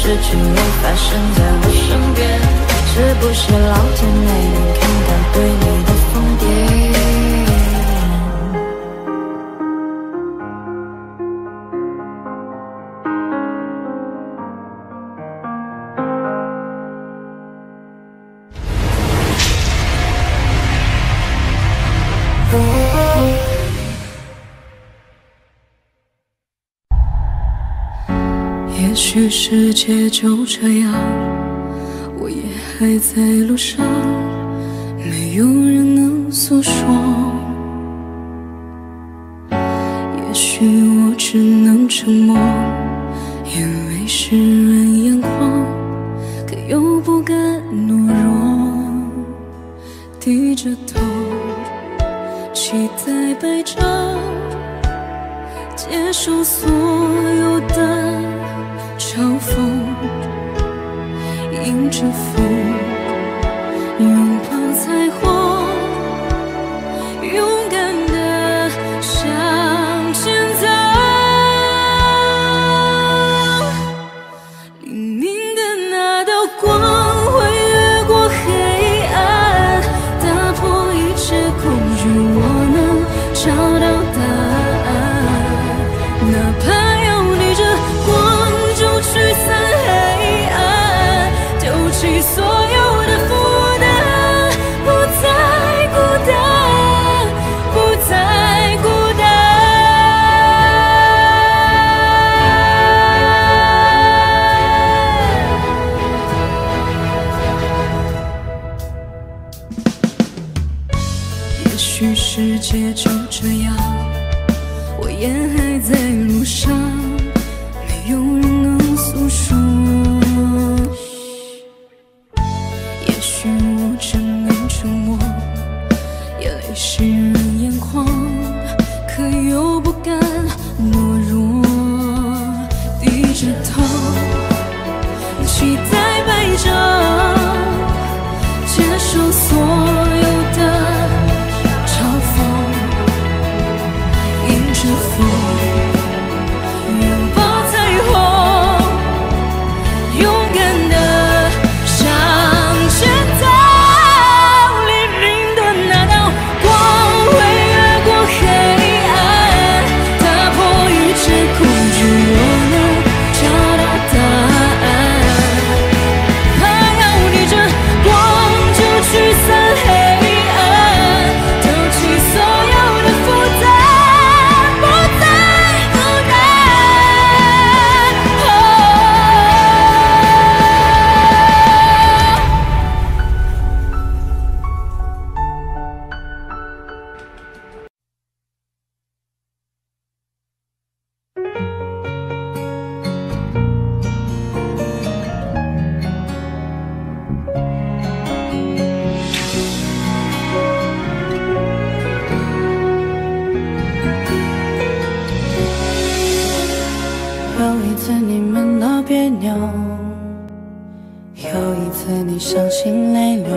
事只会发生在我身边，是不是老天没能看到对你的疯癫？ 也许世界就这样，我也还在路上，没有人能诉说。也许我只能沉默，眼泪湿润眼眶，可又不敢懦弱，低着头，期待白昼，接受所有的嘲讽，迎着风，拥抱彩虹，勇敢地向前走。黎明的那道光会越过黑暗，打破一切恐惧，我能找到答案。哪怕要逆着光驱散黑暗，丢弃所有的负担，不再孤单，不再孤单。也许世界就这样，我也还在路上，没有人能诉说。也许我只能沉默，眼泪湿润眼眶，可又不敢懦弱，低着头，期待白昼，接受所有的嘲讽，迎着风，拥抱彩虹，勇敢地向前走。黎明的那道光会越过黑暗，打破一切恐惧，我能找到答案。怕要逆着光就驱散黑暗，丢弃所有的负担，不再孤单。 有一次你们闹别扭，有一次你伤心泪流，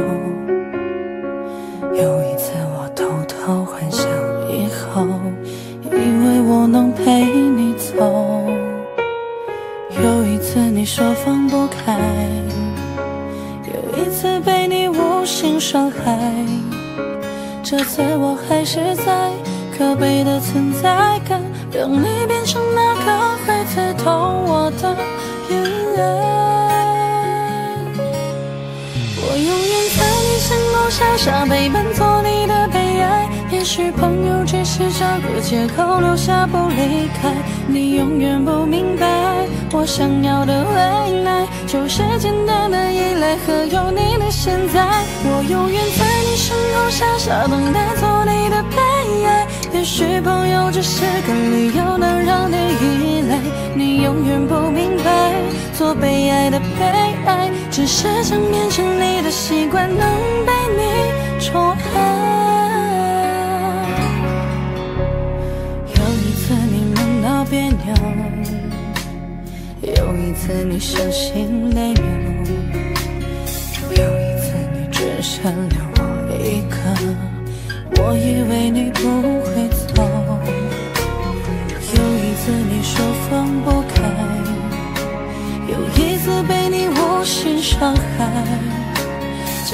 有一次我偷偷幻想以后，以为我能陪你走。有一次你说放不开，有一次被你无心伤害，这次我还是在可悲的存在感，让你变成那个会刺痛我的眼泪。我永远在你身后傻傻陪伴，做你的悲哀。也许朋友只是找个借口留下不离开，你永远不明白，我想要的未来就是简单的依赖和有你的现在。我永远在你身后傻傻等待，做你的悲哀。也许朋友只是个理由，能让你依赖，你永远不明白，做被爱的悲哀，只是想变成你的习惯，能被你宠爱。有一次你们闹别扭，有一次你伤心泪流，有一次你只剩留我一个，我以为你不会走。有一次你说放不开，有一次被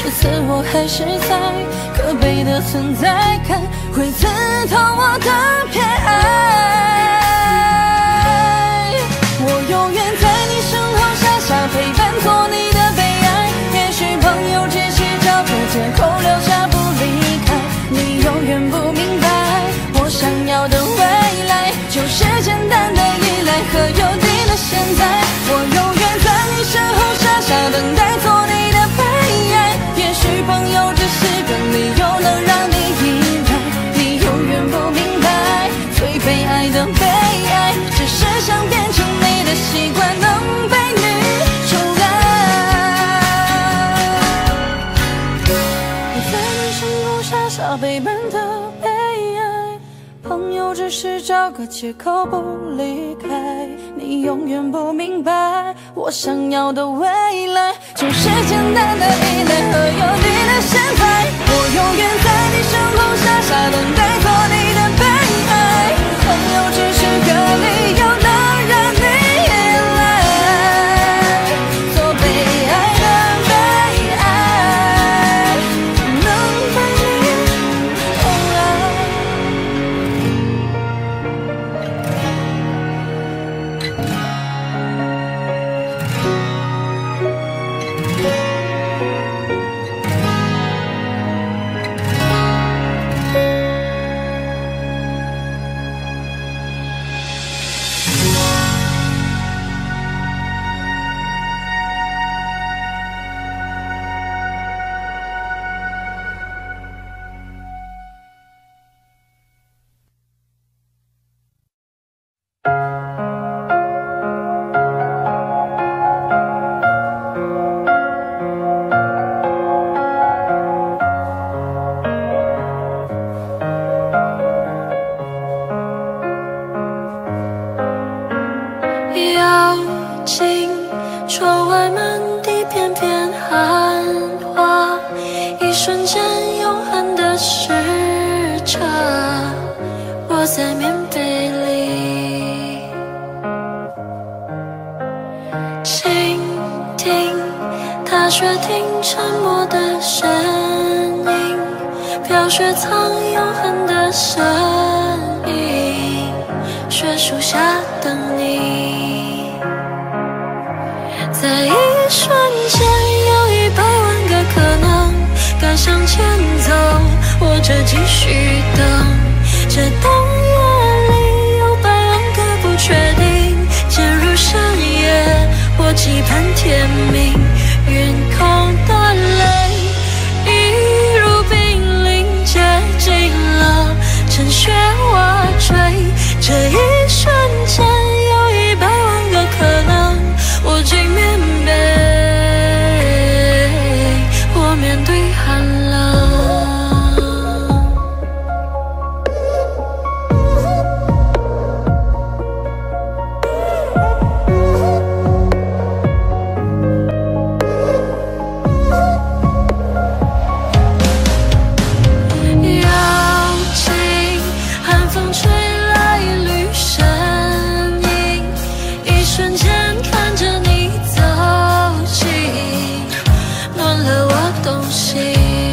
这次我还是在可悲的存在感会刺痛我的偏爱。我永远在你身后傻傻陪伴，做你的悲哀。也许朋友只是找个借口留下不离开，你永远不明白我想要的未来就是简单的依赖和有敌的现在。我永远在你身后傻傻等待，做你的悲哀。也许朋友只是个理由能让你依赖，你永远不明白最悲哀的悲哀只是想变成你的习惯，能被你宠爱。我在你身后傻傻陪伴的悲哀，朋友只是找个借口不离开，你永远不明白我想要的未来就是简单的依赖和有敌的现在。我永远在你身后傻傻等待，做你的悲哀。朋友只是个理由能让你依赖，做悲哀的悲爱能被你宠爱。 要进窗外满地片片寒花，一瞬间永恒的时差，窝在棉被里，倾听它却听沉默的声音，飘雪藏永恒的声音，雪树下等你。在一瞬间有一百万个可能，该向前走或者继续等，这冬夜里有百万个不确定，渐入深夜或期盼天明，云空的泪一如冰凌接近了，趁雪瓦坠，这一瞬间有一百万个可能，我进棉被，我面对寒冷。要进寒风吹来一缕声音，一瞬间看着你走近，暖了我动心。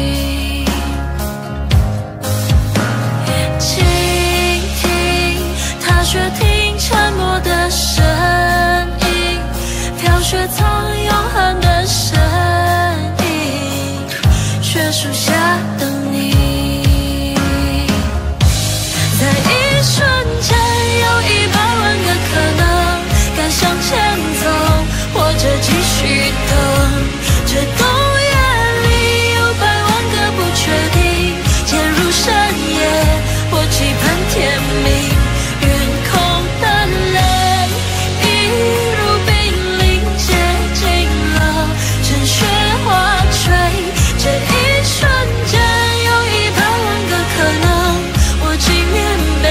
倾听它却听沉默的声音，飘雪藏永恒的声音，雪树下等你。在一瞬间有一百万个可能，该向前走或者继续等，这冬夜里有百万个不确定，渐入深夜或期盼天明，云空的泪一如冰凌接近了，趁雪花坠，这一瞬间有一百万个可能，我进棉被，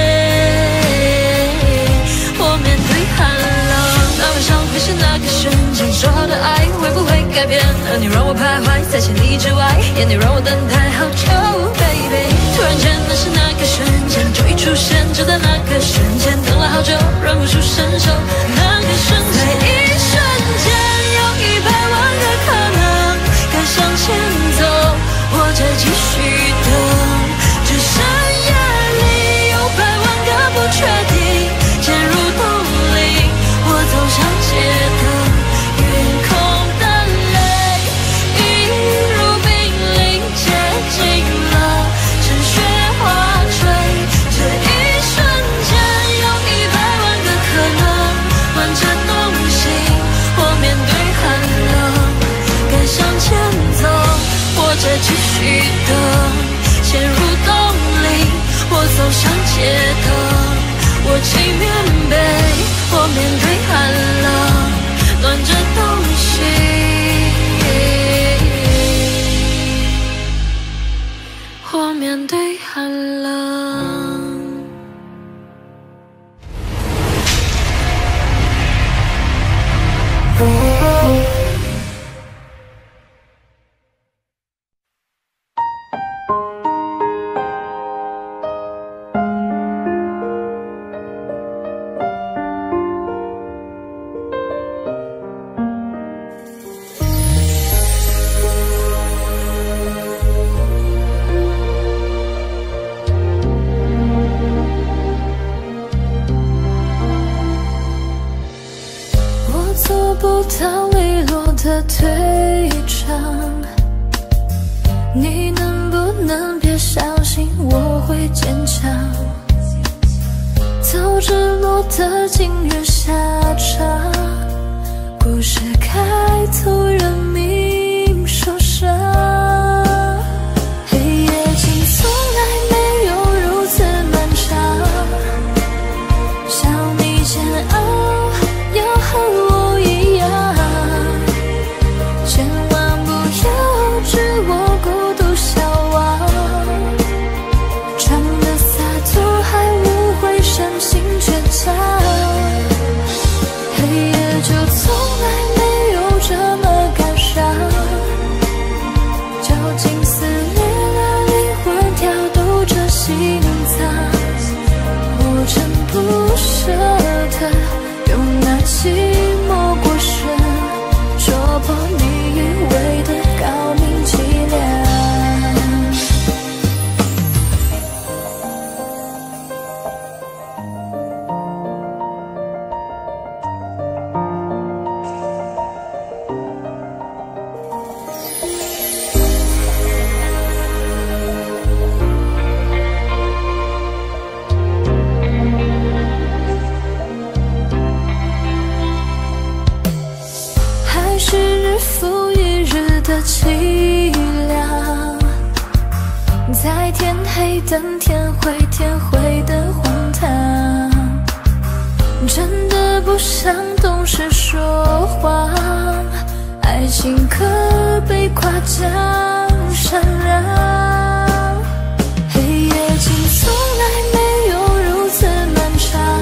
我面对寒冷。那晚上会是那个瞬间，说好的爱会不会改变？而你让我徘徊在千里之外，眼里让我等待好久 ，baby。突然间，那是那个瞬间，就一出现，就在那个瞬间，等了好久，忍不住伸手，那个瞬间，在一瞬间有一百万个可能，该向前上街头，我情愿被或面对寒冷，暖着东西，或面对寒冷。 做不到利落的退场，你能不能别相信我会坚强？早知落得今日下场，故事开头人命受伤。黑夜竟从来没有如此漫长，想你煎熬要和我凄凉，在天黑等天灰，天灰的荒唐，真的不想懂事说谎，爱情可被夸奖善良，黑夜竟从来没有如此漫长，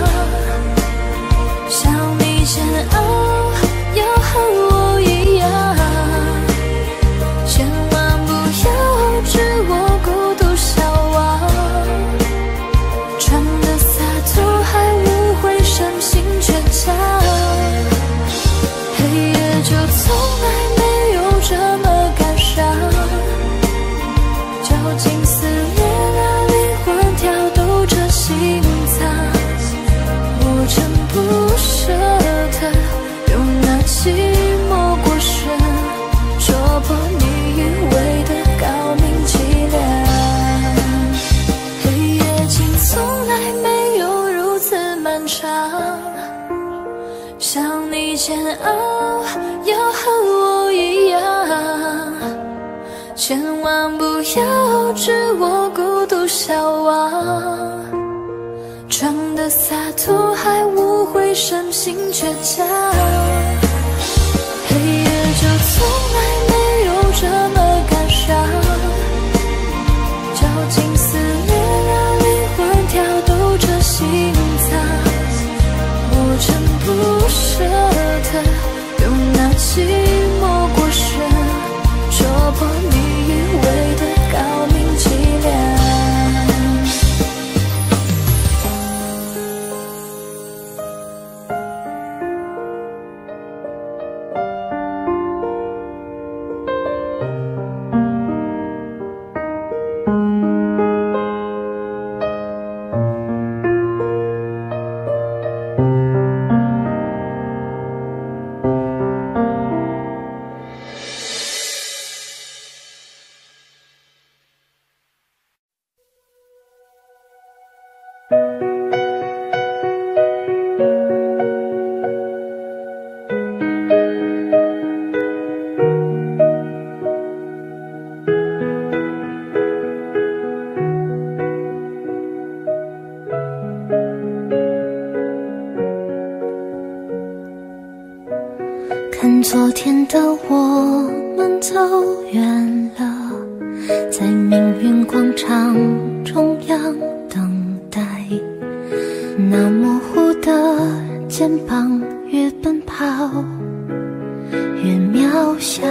想你煎熬要和我一样，千万不要置我孤独消亡，装的洒脱还无悔深情倔强，黑夜就从来没有这么感伤，绞尽撕裂了灵魂，跳动着心脏，我真不舍得用那寂寞过深戳破你以为的高明伎俩，黑夜竟从来没有如此漫长，想你煎熬要和我一样，千万不要置我孤独消亡，装的洒脱还无悔深情倔强，黑夜就从来没有这么感伤，绞尽撕裂了灵魂，跳动着心脏，我真不舍得用那寂寞过深戳破你以为的高明伎俩。 昨天的我们走远了，在命运广场中央等待，那模糊的肩膀越奔跑越渺小。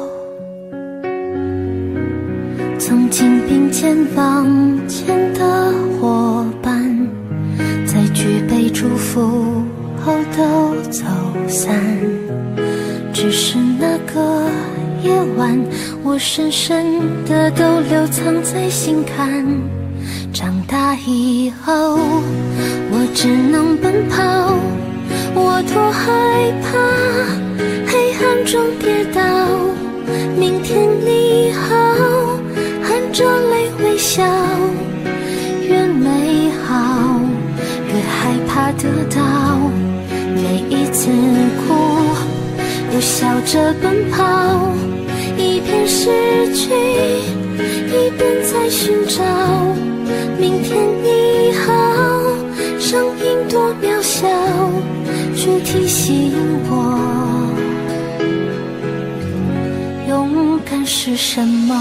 曾经并肩往前的伙伴，在举杯祝福后都走散，只是那个夜晚，我深深的都留藏在心坎。长大以后，我只能奔跑，我多害怕黑暗中跌倒。明天你好，含着泪微笑，越美好越害怕得到。每一次哭又笑着奔跑，一边失去一边在寻找。明天你好，声音多渺小，却提醒我勇敢是什么。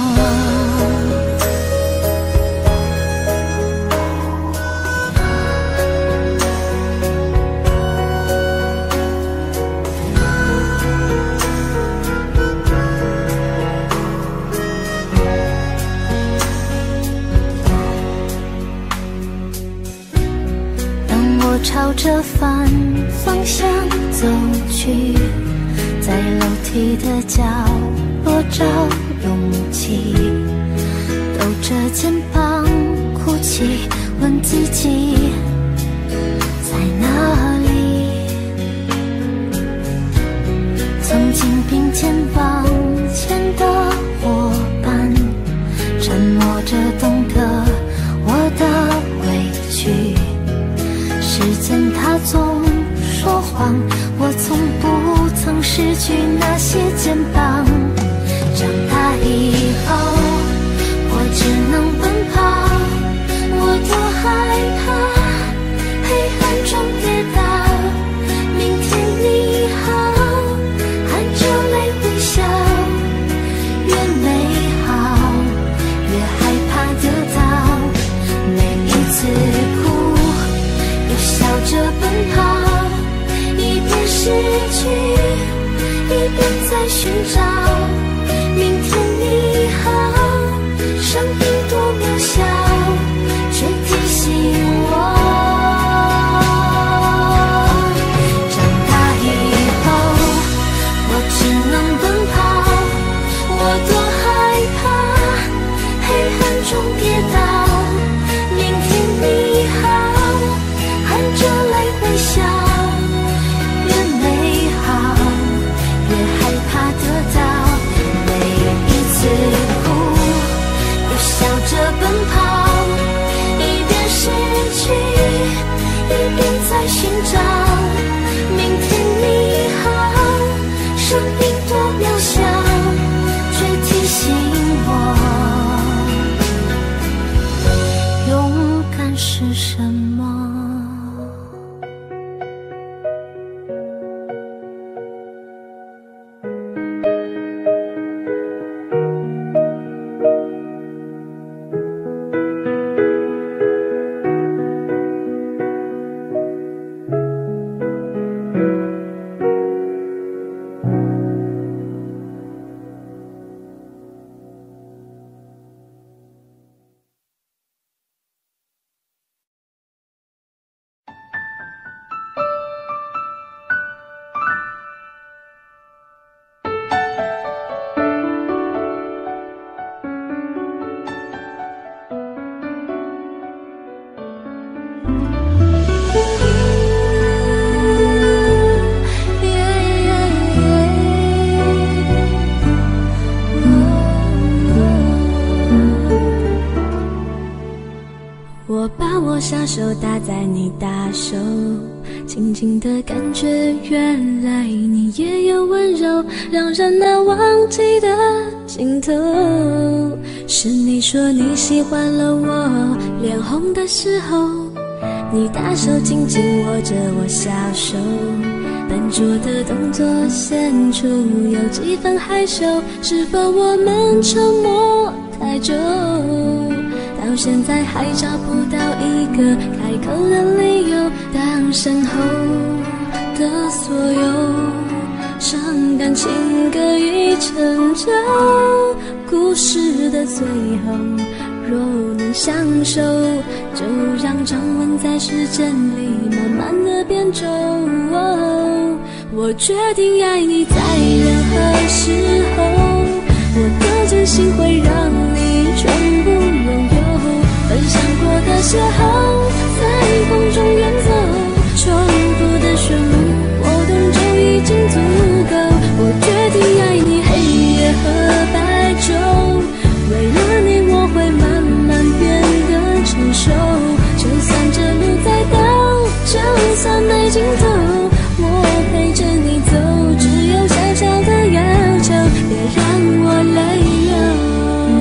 朝着反方向走去，在楼梯的角落找勇气，抖着肩膀哭泣，问自己在哪里。曾经并肩往前的伙伴，沉默着懂得我的委屈。时间它总说谎，我从不曾失去那些肩膀。长大以后，我只能奔跑，我多害怕黑暗中跌倒。明天你好，含着泪微笑，越美好越害怕得到。每一次哭笑着奔跑，一边失去一边在寻找。明天你好，声音多渺小，却提醒我长大以后，我只能奔跑，我多害怕黑暗中跌倒。明天你好，含着泪微笑，越美好越害怕得到。每一次哭又笑着奔跑，一边失去一边在寻找。明天你好，生命多渺小，却提醒我勇敢是什么。 下手搭在你大手，轻轻的感觉，原来你也有温柔，让人难忘记的镜头。是你说你喜欢了我脸红的时候， 你大手紧紧握着我小手，笨拙的动作显出有几分害羞，是否我们沉默太久，到现在还找不到一个开口的理由。当身后的所有伤感情歌已成就，故事的最后若能相守，就让掌纹在时间里慢慢的变皱。哦，我决定爱你在任何时候，我的真心会让你全部拥有，分享过的邂逅在风中远走，重复的旋律我懂就已经足够。我决定爱你黑夜和白昼，为了你我会慢慢变得成熟，就算这路再陡，就算没尽头，我陪着你走，只有小小的要求，别让我泪流。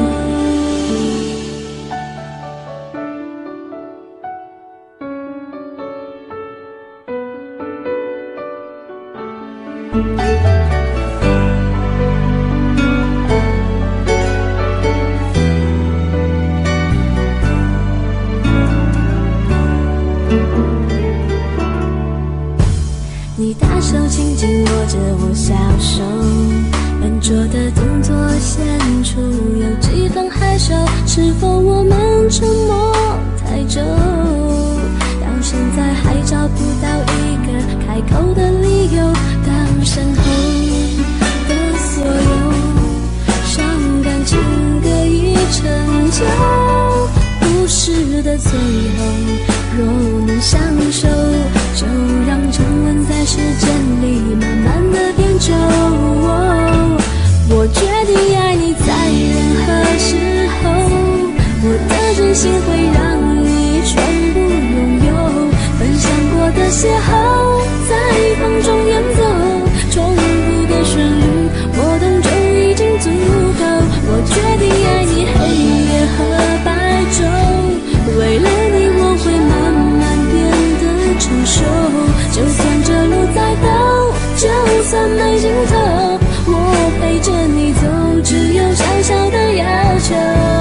你大手紧紧握着我小手，笨拙的动作显出有几分害羞，是否我们沉默太久，到现在还找不到一个开口的理由。当身后的所有伤感情歌已成就，故事的最后若能相守，就让掌纹在时间里慢慢的变皱。哦，我决定爱你在任何时候，我的真心会让你全部拥有，分享过的邂逅在风中远走，重复的旋律我懂就已经足够。我决定爱你黑夜和白昼，为了你我会慢慢变得成熟，就算这路再陡，就算没尽头，我陪着你走，只有小小的要求。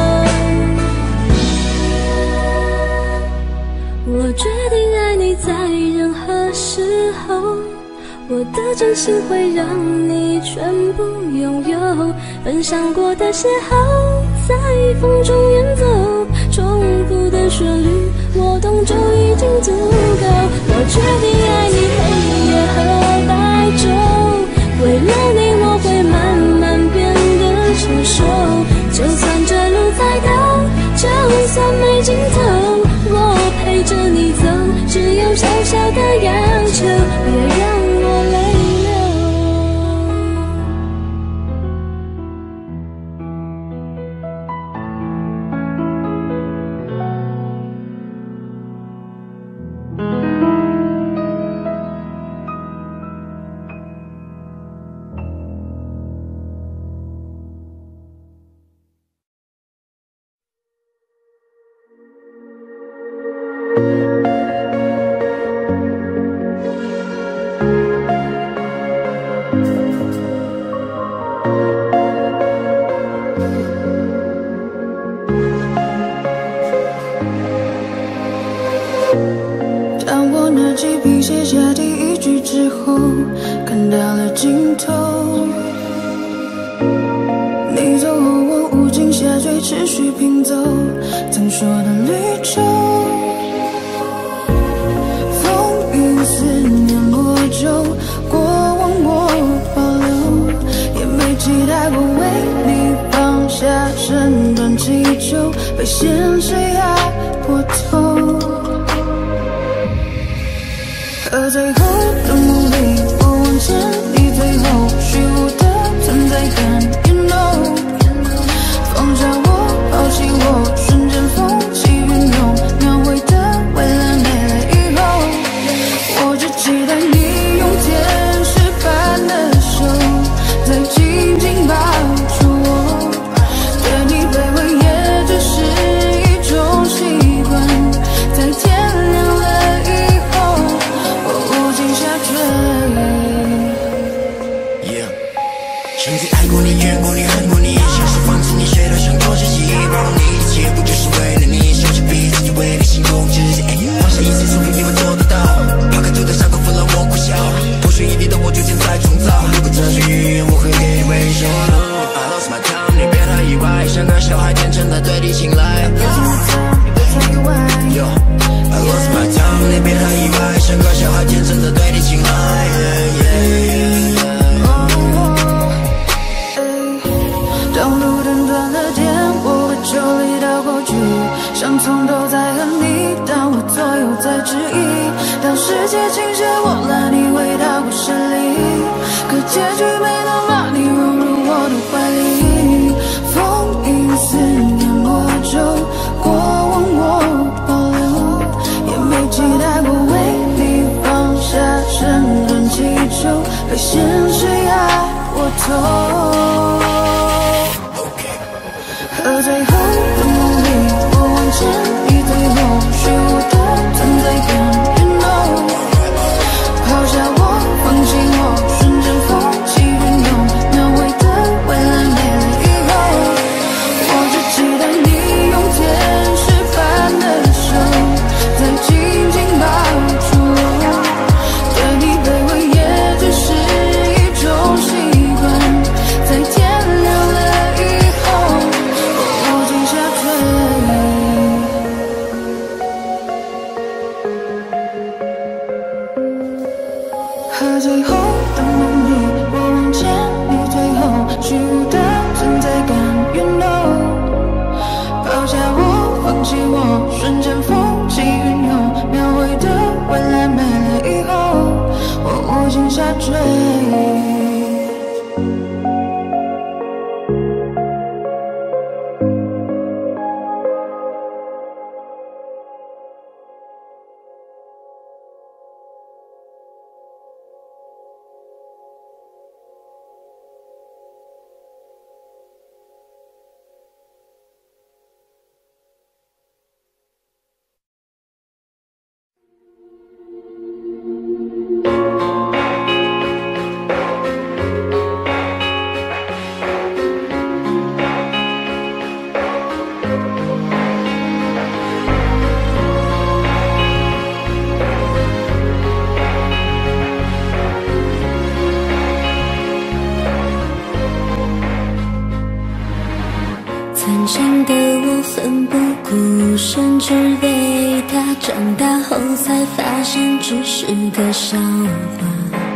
我决定爱你在任何时候，我的真心会让你全部拥有，分享过的邂逅在风中远走，重复的旋律我懂就已经足够。我决定爱你黑夜和白昼，为了你我会慢慢变得成熟，就算这路再陡，就算没尽头，我陪着你走，只有小小的要求，别让我泪流。 当我拿起笔写下第一句之后，看到了尽头。你走后，我无尽下坠，持续拼走曾说的旅程。风雨思念魔咒，过往我保留，也没期待过为你放下身段祈求，被现实压破头。可最后的努力，我往前，你最后虚无的存在感 ，You know， 放下我，抛弃我，瞬间风起云涌，描绘的未来没了以后，我只期待你用天使般的手，再紧紧抱住我，对你卑微也只是一种习惯，在天亮了。 曾经爱过你，怨过你，恨过你，像是放弃你，谁都想多珍惜，包容你，一切不就是为了你，手起彼此就为你心中知己，放下一切说明你们做得到，抛开旧的伤口分了我苦笑，不是一地的我就现在重造，如果这是预言，我会给你微笑。I lost my time， 你别太意外，像个小孩天真的对你青睐。Yo, I lost my time， 你别太意外，像个小孩天真的对你青睐。Yeah, yeah, yeah, yeah. 当路灯断了电，我会抽离到过去，伤痛都在和你，当我左右在质疑，当世界倾斜我拉你回到故事里，可结局没能把你融入我的怀里，风影思念我就过往我保留，也没期待过为你放下沉沦祈求，被现实压我头。和最后的梦里，我望见你最后虚无的存在感 You know， 抛下我，放弃我，瞬间风起云涌，描绘的未来没了以后，我只期待你用天使般的手再紧紧抱住我，对你卑微也只是一种习惯，在天亮了以后和最后的梦里，我望见你最后虚无的存在感 You know， 抛下我，放弃我，瞬间风起云涌，描绘的未来没了以后，我无情下坠。 曾经的我奋不顾身，只为他，长大后才发现只是个笑话。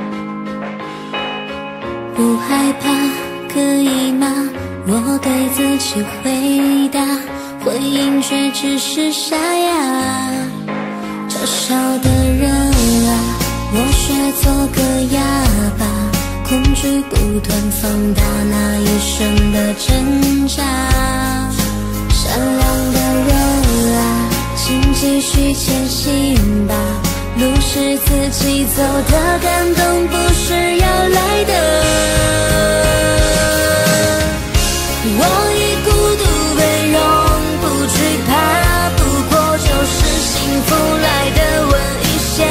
不害怕，可以吗？我对自己回答，回应却只是沙哑。嘲笑的人啊，我学做个哑巴，恐惧不断放大那一瞬的挣扎。善良的人啊，请继续前行吧，路是自己走的，感动不是要来的。我以孤独为荣，不惧怕，不过就是幸福来的晚一些。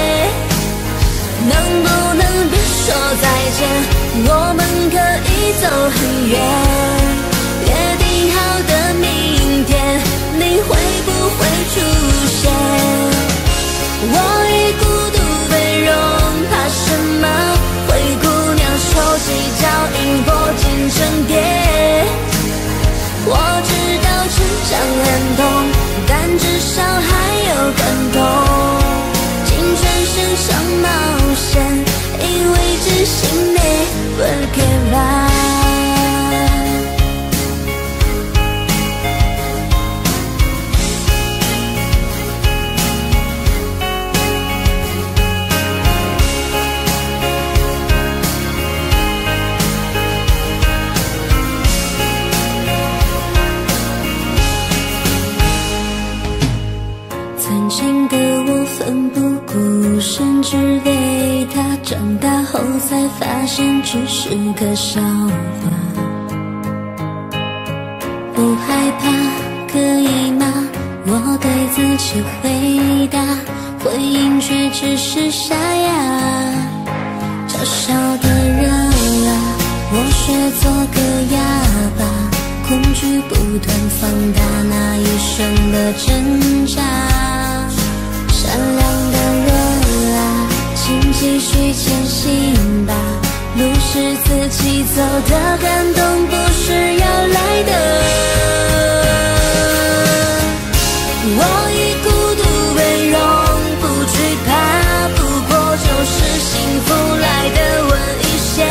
能不能别说再见，我们可以走很远。约定好的明天，你会不会出现？我以孤独为荣，怕什么？灰姑娘手起脚印，破茧成蝶。我知道成长很痛，但至少还有感动。青春身上冒险，因为只信你perché曾经的我奋不顾身，只为他，长大后才发现只是个笑话。不害怕，可以吗？我对自己回答，回应却只是沙哑。嘲笑的人啊， 我学做个哑巴，恐惧不断放大那一生的挣扎。善良的人啊，请继续前行吧，路是自己走的，感动不是要来的。我以孤独为荣，不惧怕，不过就是幸福来的晚一些。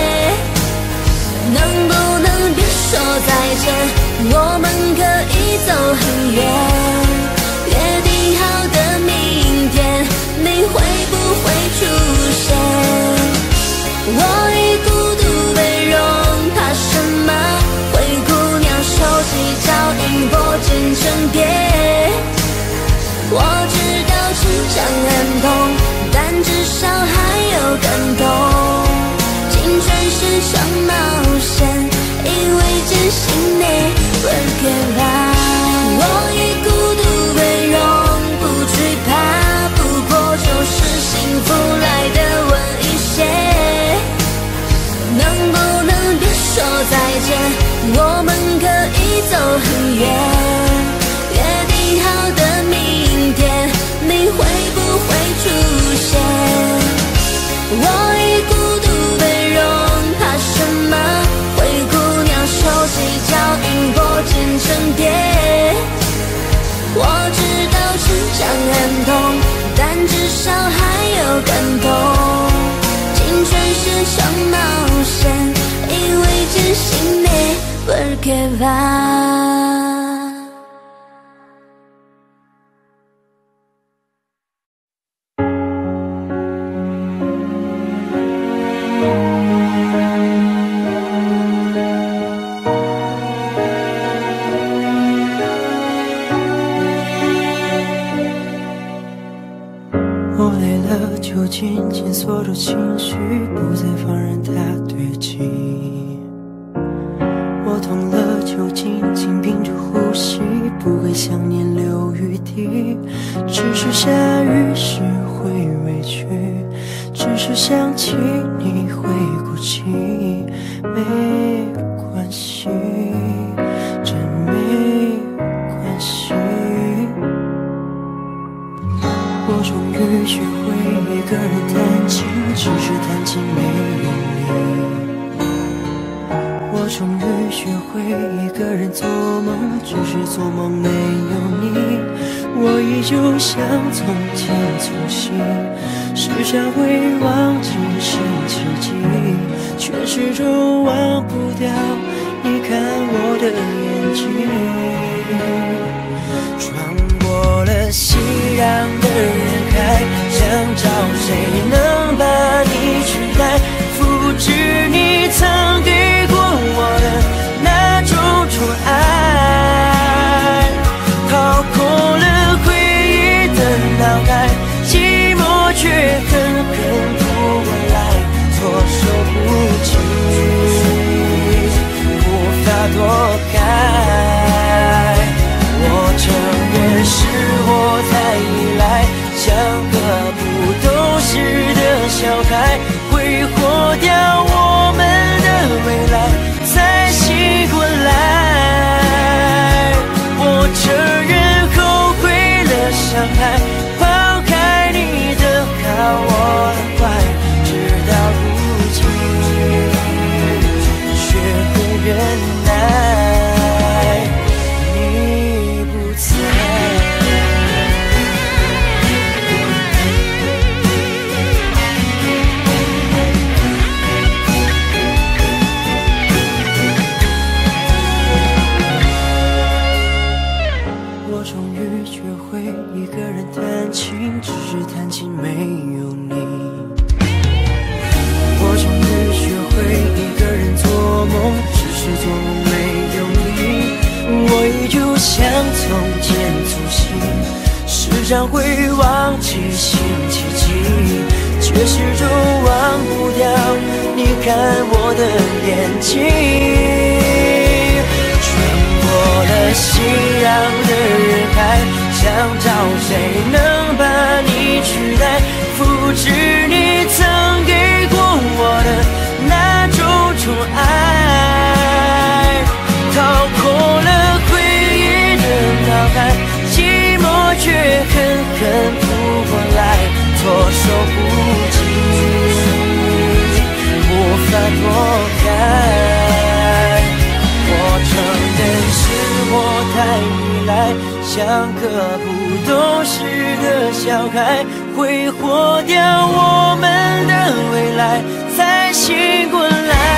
能不能别说再见，我们可以走很远。约定好的明天，你会不会出现？我以孤独为荣，怕什么？灰姑娘收起脚印，拨进成蝶。我知道成长很痛，但至少还有感动。青春是场冒险，因为艰辛 never give up。 我以孤独为荣，不惧怕，不过就是幸福来的晚一些。能不能别说再见，我们可以走很远。约定好的明天，你会不会出现？我以孤独为荣，怕什么？灰姑娘收起脚印，拨进成蝶。我知道成长很痛，但至少还有感动。青春是场冒险，因为艰辛 never give up。 我累了，就紧紧锁住情绪，不再放任它堆积。我痛了，就紧紧屏住呼吸，不给想念留余地。只是下雨时会委屈，只是想起你会哭泣。没关系，真没关系。我终于学会一个人弹琴，只是弹琴没有你。我终于学会一个人做梦，只是做梦没有你。我依旧像从前粗心，时常会忘记星期几，却始终忘不掉你看我的眼睛。穿过了熙攘的人海，想找谁能把你取代，复制你曾给过我的那种宠爱。掏空了回忆的脑袋，寂寞却狠狠扑过来，措手不及，无法躲开。我承认是我太依赖，像个不懂事的小孩，挥霍掉我们的未来，才醒过来。我承认后悔了，伤害，抛开你的好我的坏，直到如今学会忍耐，你不在。我终于学会一个人弹琴，只是弹琴没有你。我终于学会一个人做梦，只是做梦没有你。我依旧像从前粗心，时常会忘记星期几，却始终忘不掉你看我的眼睛。穿过了熙攘的人海，想找谁能把你取代，复制你曾给过我的那种宠爱。 措手不及，无法躲开。我承认是我太依赖，像个不懂事的小孩，挥霍掉我们的未来，才醒过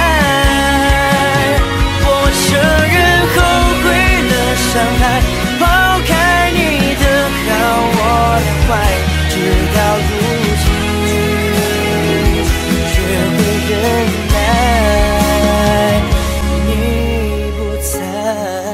来。我承认后悔了伤害，抛开你的好我的坏，直到如今学会忍耐，你不在。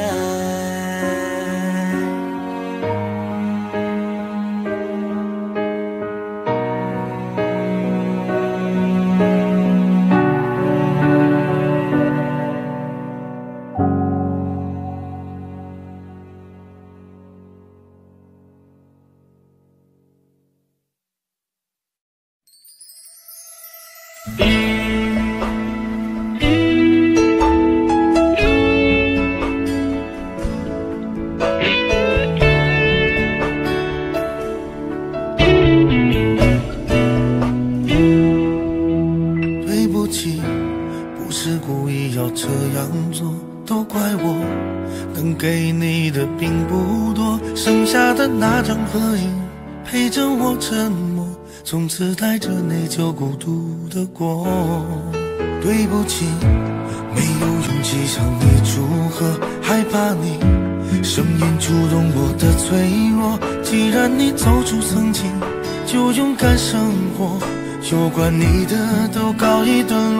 对不起，不是故意要这样做，都怪我，能给你的并不多，剩下的那张合影陪着我沉默，从此带着内疚孤独的过。对不起，没有勇气向你祝贺，害怕你声音触动我的脆弱。既然你走出曾经，就勇敢生活，有关你的都告一段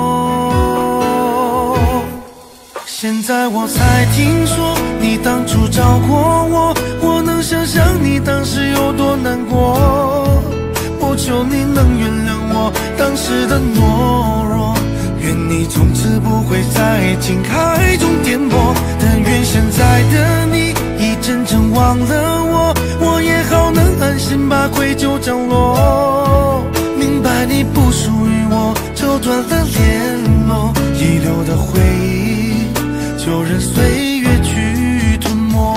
落。现在我才听说你当初找过我，我能想象你当时有多难过。我求你能原谅我当时的懦弱，愿你从此不会在情海中颠簸。但愿现在的你已真正忘了我，我也好能安心把愧疚降落。明白你不属于我，就断了联络，遗留的回忆就任岁月去吞没。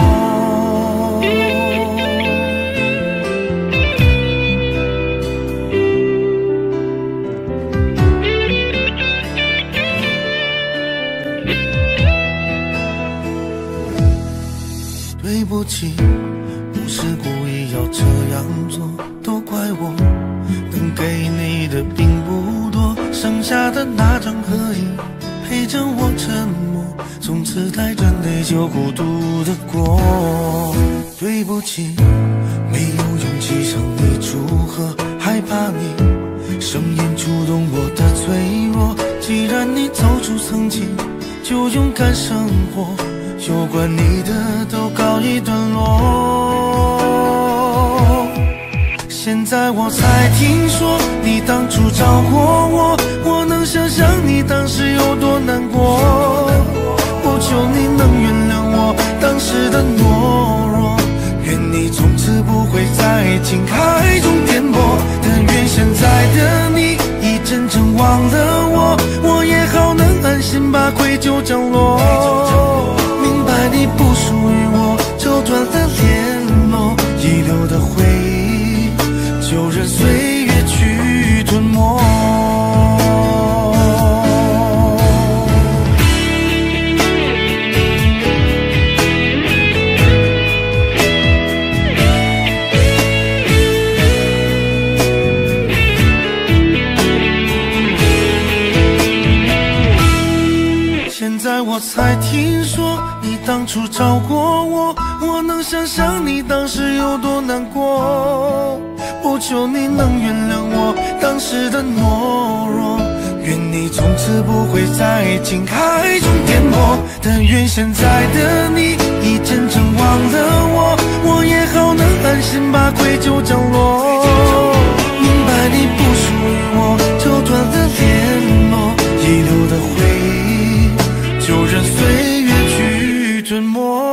对不起，不是故意要这样做，都怪我，能给你的并不多，剩下的那张合影陪着我沉默，从此带着内疚孤独的过。对不起，没有勇气向你祝贺，害怕你声音触动我的脆弱。既然你走出曾经，就勇敢生活，有关你的都告一段落。现在我才听说你当初找过我，我能想象你当时有多难过。我求你能原谅我当时的懦弱，愿你从此不会在情海中颠簸。但愿现在的你已真正忘了我，我也好能安心把愧疚降落。明白你不属于我，就断了联络，遗留的回忆就任岁月去吞没。现在我才听说你当初找过我，我能想象你当时有多难过。我求你能原谅我当时的懦弱，愿你从此不会在情海中颠簸。但愿现在的你已真正忘了我，我也好能安心把愧疚降落。明白你不属于我，就断了联络，遗留的回忆就任岁月去吞没。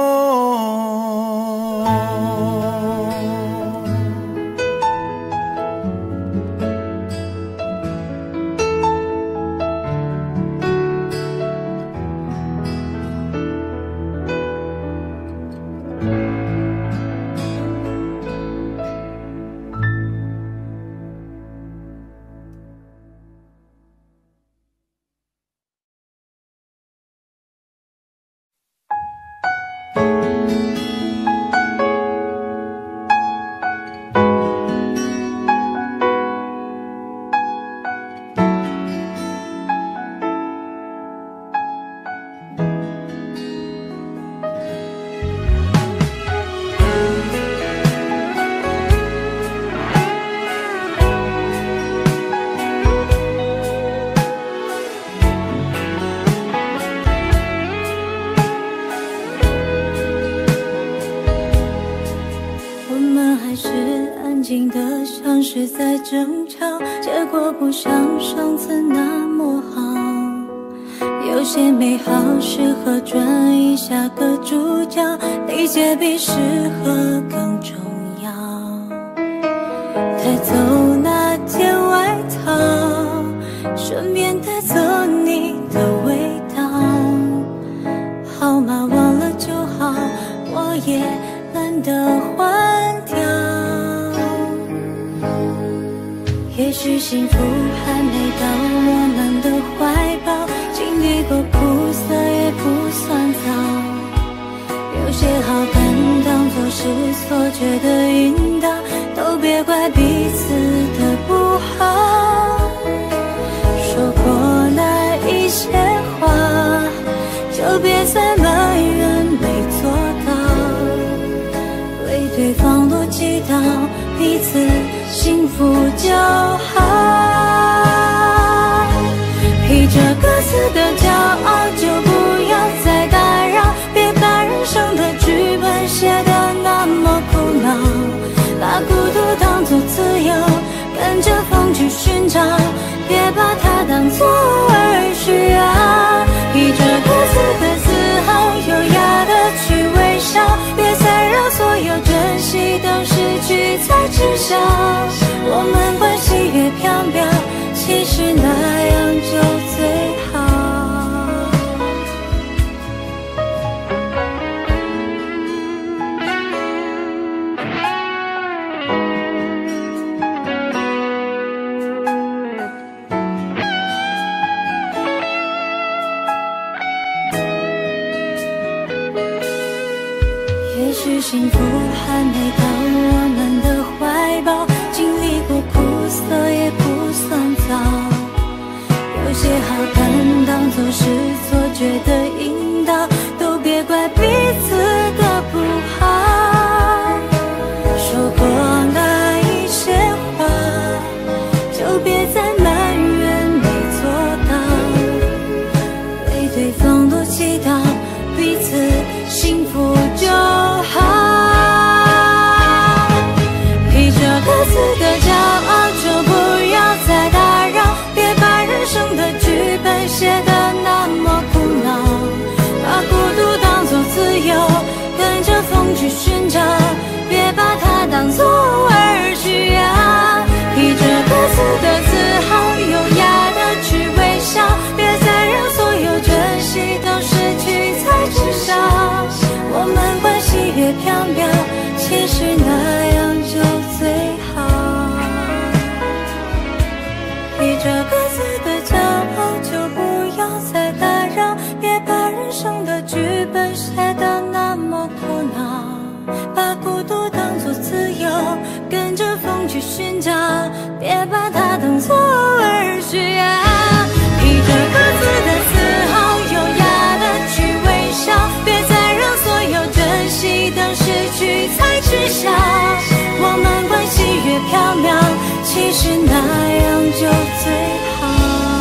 在争吵，结果不像上次那么好。有些美好适合转移下个主角，理解比适合更重要。带走那件外套，顺便带走你的味道。号码忘了就好，我也懒得换掉。也许幸福还没到我们的怀抱，经历过苦涩也不算早。有些好感当作是错觉的引导，都别怪彼此的不好。说过那一些话，就别再埋怨没做到，为对方多祈祷，彼此幸福就好。披着各自的骄傲，就不要再打扰，别把人生的剧本写得那么苦恼。把孤独当作自由，跟着风去寻找，别把它当作儿需要。披着各自的自豪，优雅的去微笑，别再让所有珍惜都失去才知晓。我们关系越飘渺，其实那样就最好。也许幸福还没到我们的怀抱，经历过苦涩也不算早。有些好感当作是错觉的引导，都别怪彼此的不好。说过那一些话，就别再埋怨没做到，为对方多祈祷，彼此幸福就好。披着各自的骄傲，就不要再打扰，别把人生的剧本写得那么苦恼。把孤独当作自由，跟着风去寻找，别把它当作儿需要。披着各自的自豪，优雅的去微笑，别再让所有珍惜都失去才知晓。我们关系越飘渺，其实那样就最好。披着各自的骄傲，就不要再打扰，别把人生的剧本写得那么苦恼。把孤独当作自由，跟着风去寻找，别把它当作儿需要。披着各自的自豪，优雅的去微笑，别再让所有珍惜都失去才知晓。我们关系越飘渺，其实那样就最好。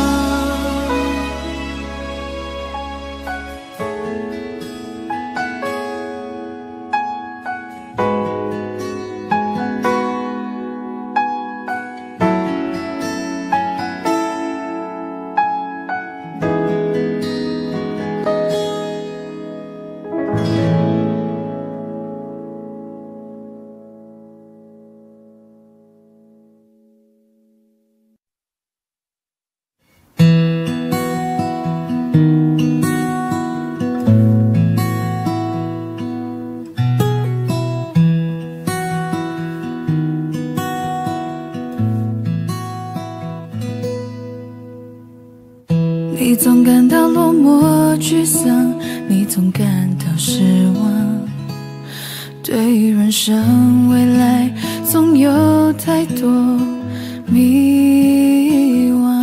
你总感到落寞沮丧，你总感到失望，对于人生未来总有太多迷惘。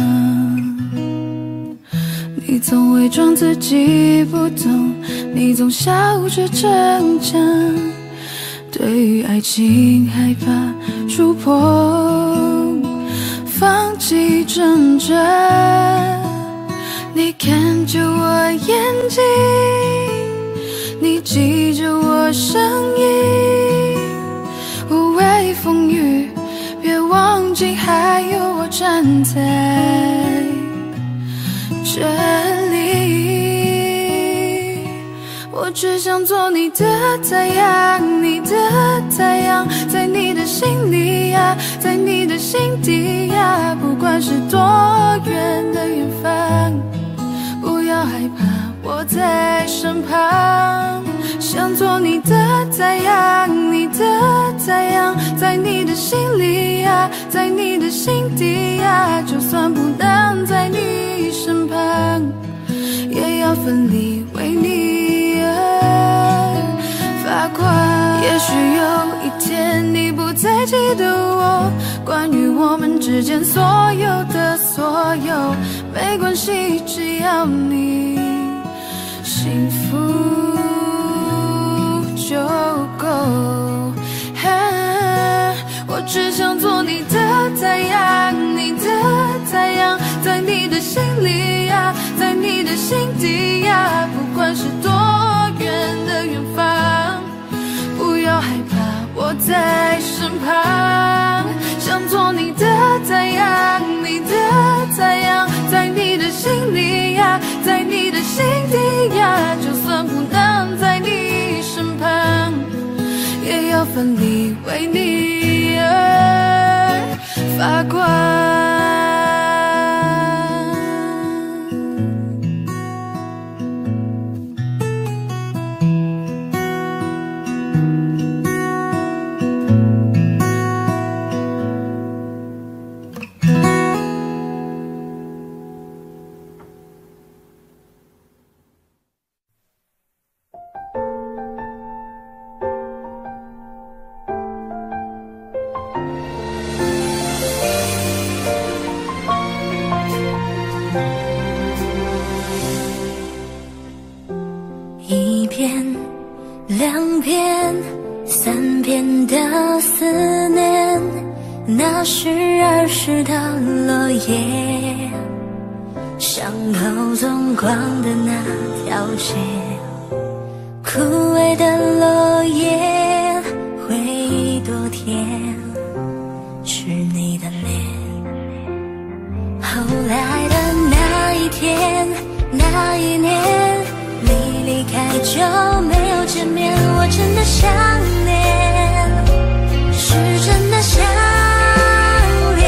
你总伪装自己不懂，你总笑着逞强，对于爱情害怕触碰，放弃挣扎。你看着我眼睛，你记着我声音，无畏风雨，别忘景还有我站在这里，我只想做你的太阳，你的太阳，在你的心里呀，在你的心底呀，不管是多远的远方，不要害怕，我在身旁。想做你的太阳，你的太阳，在你的心里呀，在你的心底呀，就算不能在你身旁，也要奋力为你而发光。也许有一天你不再记得我，关于我们之间所有的所有，没关系，只要你幸福就够。我只想做你的太阳，你的太阳，在你的心里呀，在你的心底呀，不管是多远的远方，不要害怕，我在身旁。想做你的太阳，你的太阳，在你的心里呀，在你的心底呀，就算不能在你身旁，也要奋力为你而发光。 一遍两遍三遍的思念，那是儿时的落叶，巷口纵光的那条街，枯萎的落叶，回忆多甜，是你的脸。后来的那一天那一年，你离开就没有见面，我真的想念，是真的想念。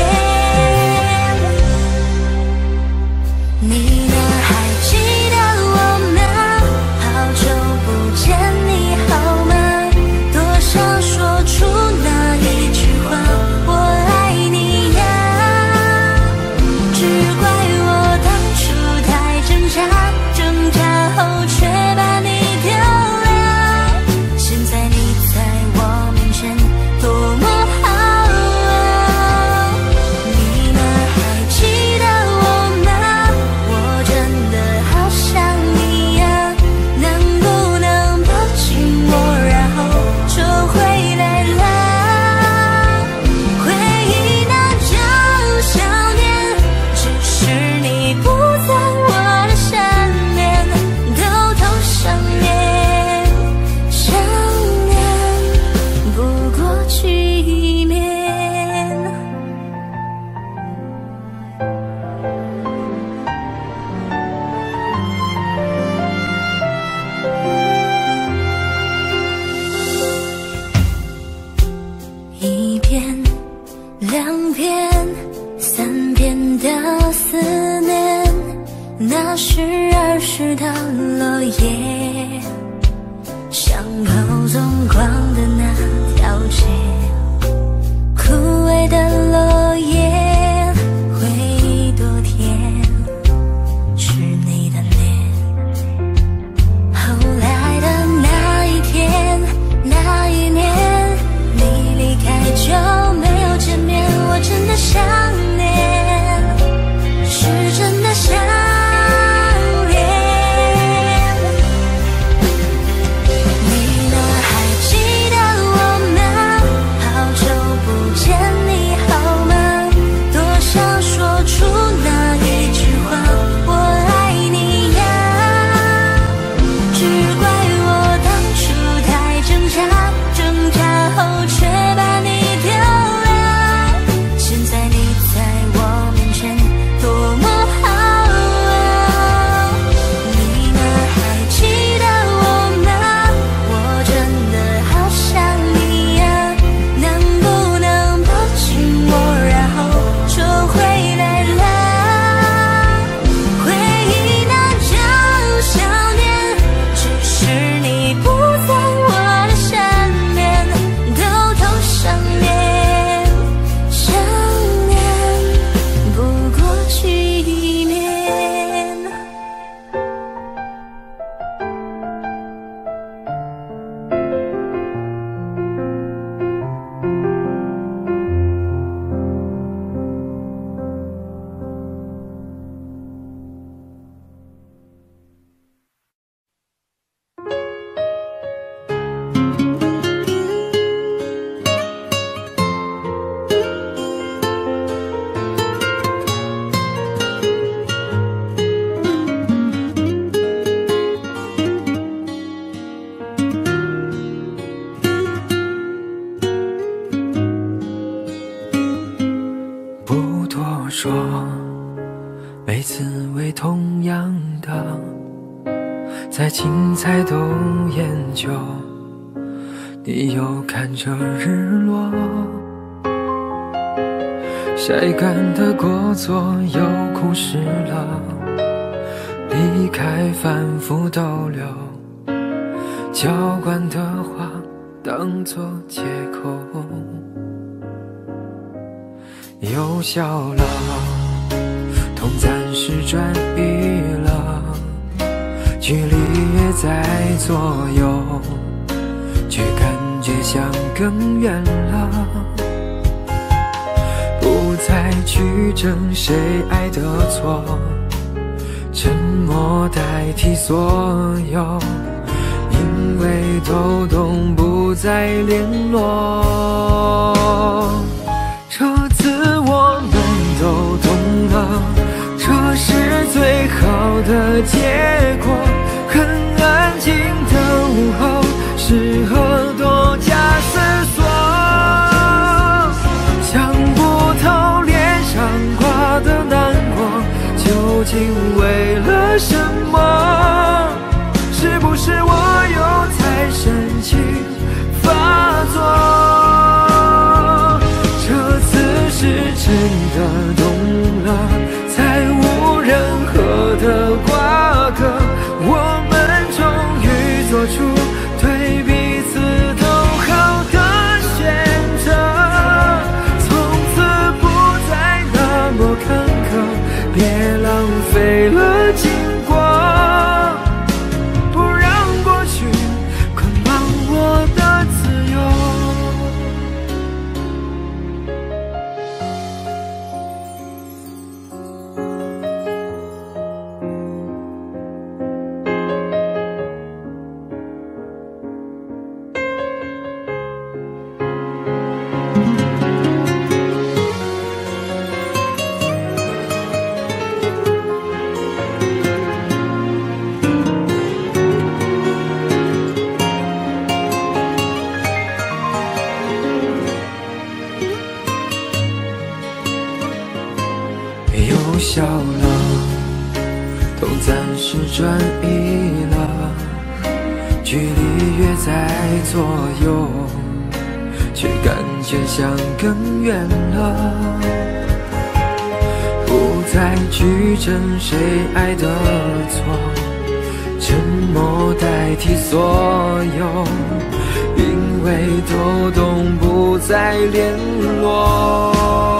你呢，还记得我吗？好久不见你好吗？多想说出那一句话，我爱你呀，只怪我当初太挣扎，挣扎后却把你丢了。现在你在我面前多么好啊，你呢，还记得我吗？我真的好想你呀，能不能抱紧我，然后就回来了？回忆那叫想念，只是你不在我的身边，偷偷想念，想念不过去面。一遍两遍三遍的思念，那是儿时的落叶，巷口纵光的那条街，枯萎的落叶，回忆多甜，是你的脸。后来的那一天那一年，你离开就没有见面，我真的想念，是真的想念。 每次为同样的，再精彩都研究，你又看着日落。晒干的果座又枯湿了，离开反复逗留，浇灌的花当作借口，又笑了，痛暂时转移了，距离也在左右，却感觉像更远了。不再去争谁爱的错，沉默代替所有，因为都懂不再联络。这次我们都懂了，这是最好的结果。很安静的午后，适合多加思索，想不透脸上挂的难过究竟为了什么，是不是我又才深情发作？这次是真的懂了，才无任何的瓜葛，我们终于做出对彼此都好的选择，从此不再那么坎坷，别浪费了经过，不让过去捆绑我的自由。又笑了，痛暂时转移了，距离越在左右，却感觉像更远了。不再去争谁爱的错，沉默代替所有，因为都懂不再联络。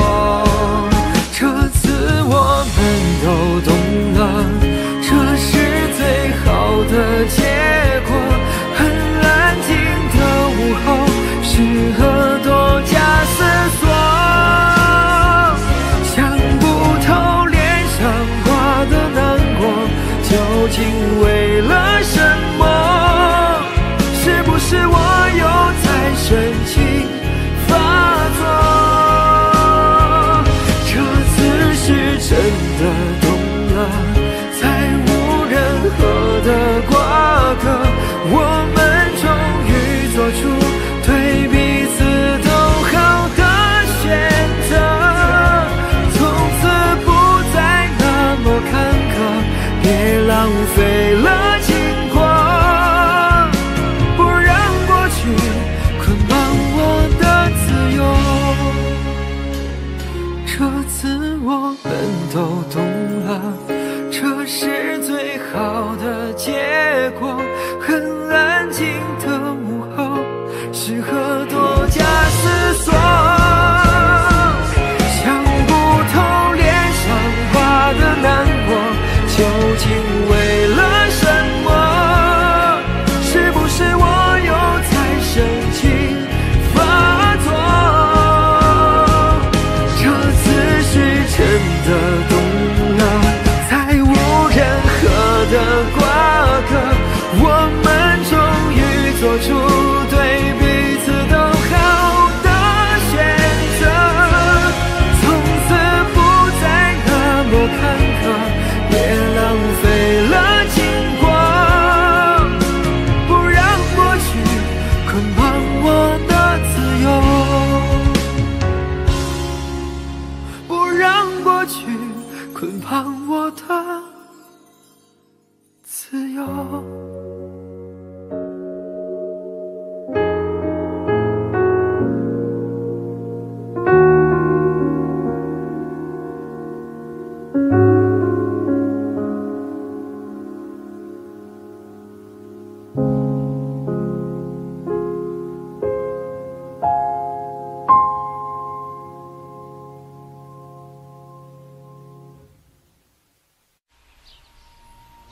我们都懂了，这是最好的结果。很安静的午后，适合多加思索，想不透脸上挂的难过究竟为了什么，是不是我又在深情发作？真的懂了，才无任何的瓜葛，我们终于做出对彼此都好的选择，从此不再那么坎坷，别浪费了经过，不让过去捆绑我的自由。这次我们都懂了，这是最好的结果。很安静的午后，适合多加思索，想不透脸上挂的难过究竟为了什么，是不是我又才深情发作？这次是真的懂了，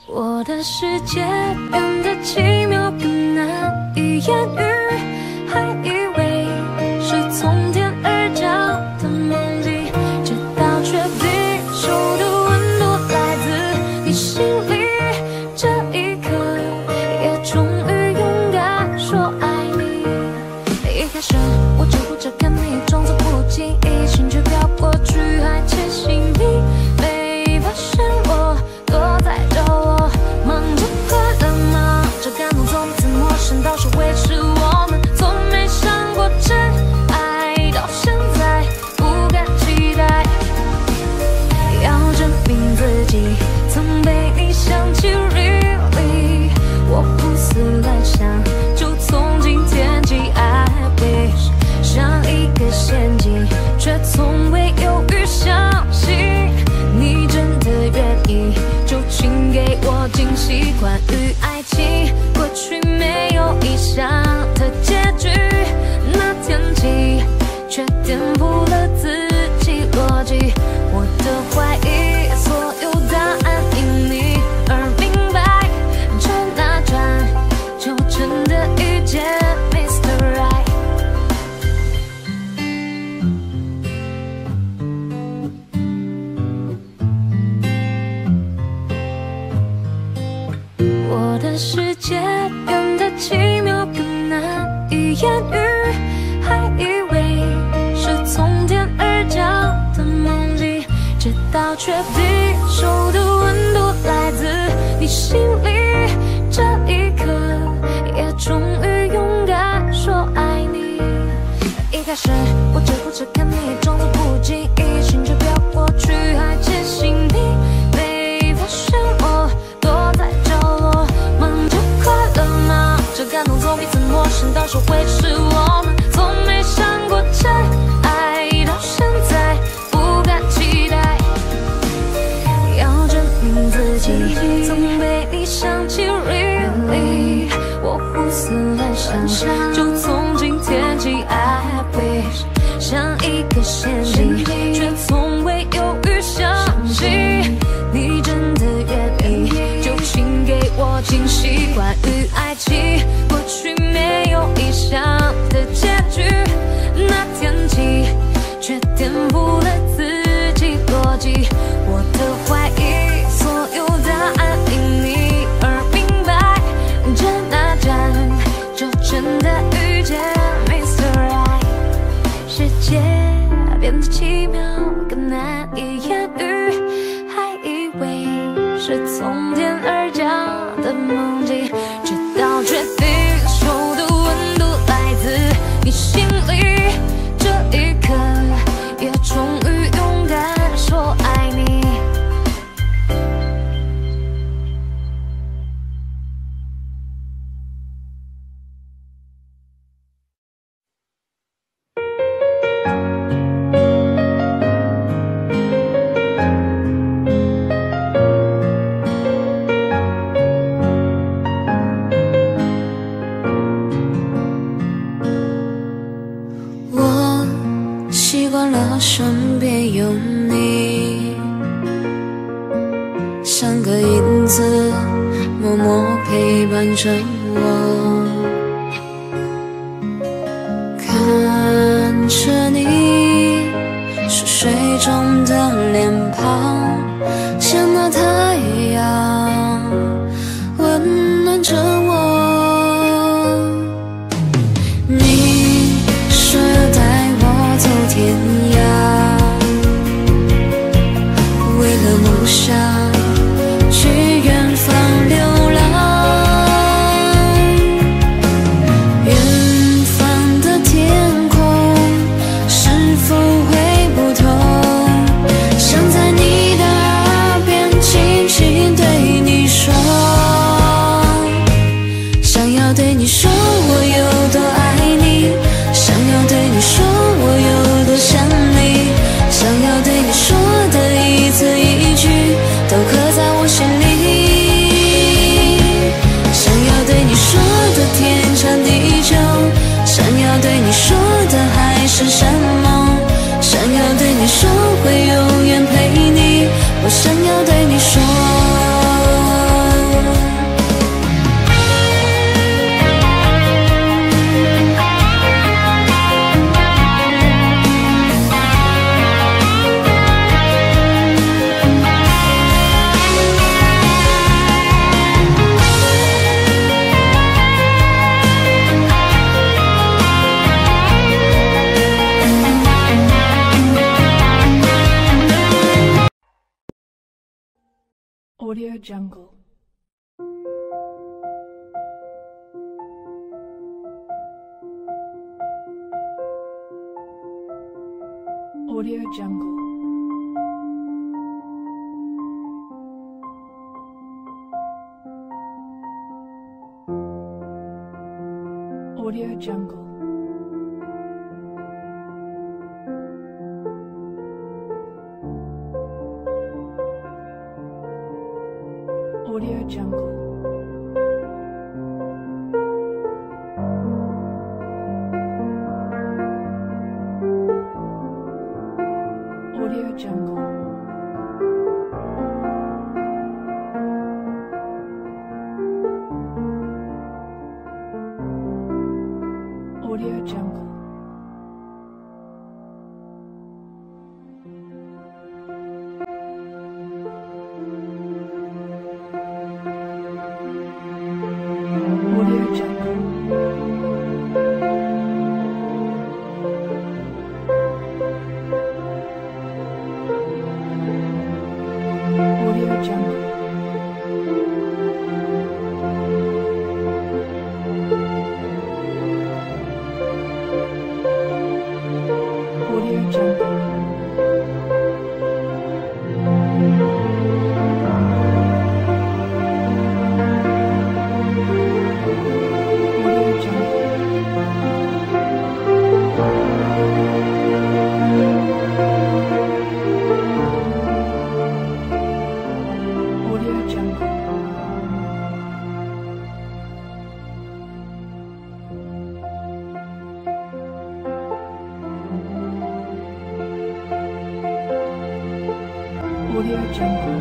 我的世界变得奇妙更难以言喻，还以为是从天而降的梦境，直到确定手的温度来自你心里，这一刻也终于勇敢说爱你。一开始我只顾着看你，装作不经意，心却飘过去，还窃喜你没发现我躲在角落，忙着快乐，忙着感动，从此陌生到是维持我们，从没想过真爱，到现在不敢期待，要证明自己曾被你想起 really， 我胡思乱想，就从今天起 I wish， 像一个陷阱，却从未犹豫相信你真的愿意，就请给我惊喜。关于爱情，过去没有意想的结局，那天起却颠覆了自己逻辑，我的怀疑所有答案因你而明白，转啊转就真的遇见 Mister Right。 我的世界变得奇妙更难以言喻，还以为是从天而降的梦境，直到确定手的温度来自你心里，这一刻也终于勇敢说爱你。一开始我只顾着看你，装作不经意，心却飘过去，还窃喜你没发现我躲在角落，忙着快乐，忙着感动，从彼此陌生到是维持我们，从没想过真爱，到现在不敢期待，要证明自己曾被你想起 really， 我胡思乱想，就从今天起 I wish， 像一个陷阱，却从未犹豫相信你真的愿意，就请给我惊喜。关于爱情，过去没有意想的结局，那天起却颠覆了自己逻辑，我的怀疑所有答案因你而明白，转啊转就真的遇见 Mister Right。 世界变得奇妙更难以言喻，还以为是从天而降的梦境，直到确定手的温度来自你心里，这一刻也终于勇敢说爱你。 身边有你，像个影子默默陪伴着我，看着你熟睡中的脸庞，像那太阳温暖着我。你说要带我走天涯，为了梦想去远方流浪，远方的天空是否会不同，想在你的耳边轻轻对你说，想要对你说我有多爱你，想要对你说我有多想你，想要对你说的一字一句 Audio Jungle. Audio Jungle. Audio Jungle. Audio Jungle. Audio Jungle. Audio Jungle. Audio Jungle. Audio Jungle. Audio Jungle. Audio Jungle. Audio Jungle.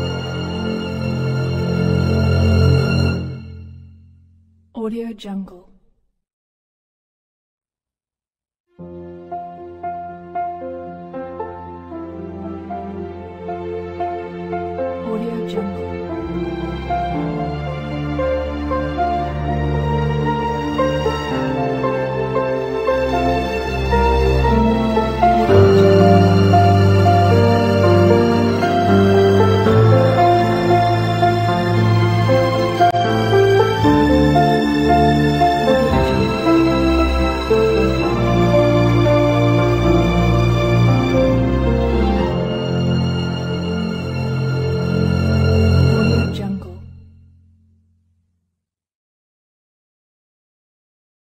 Audio Jungle.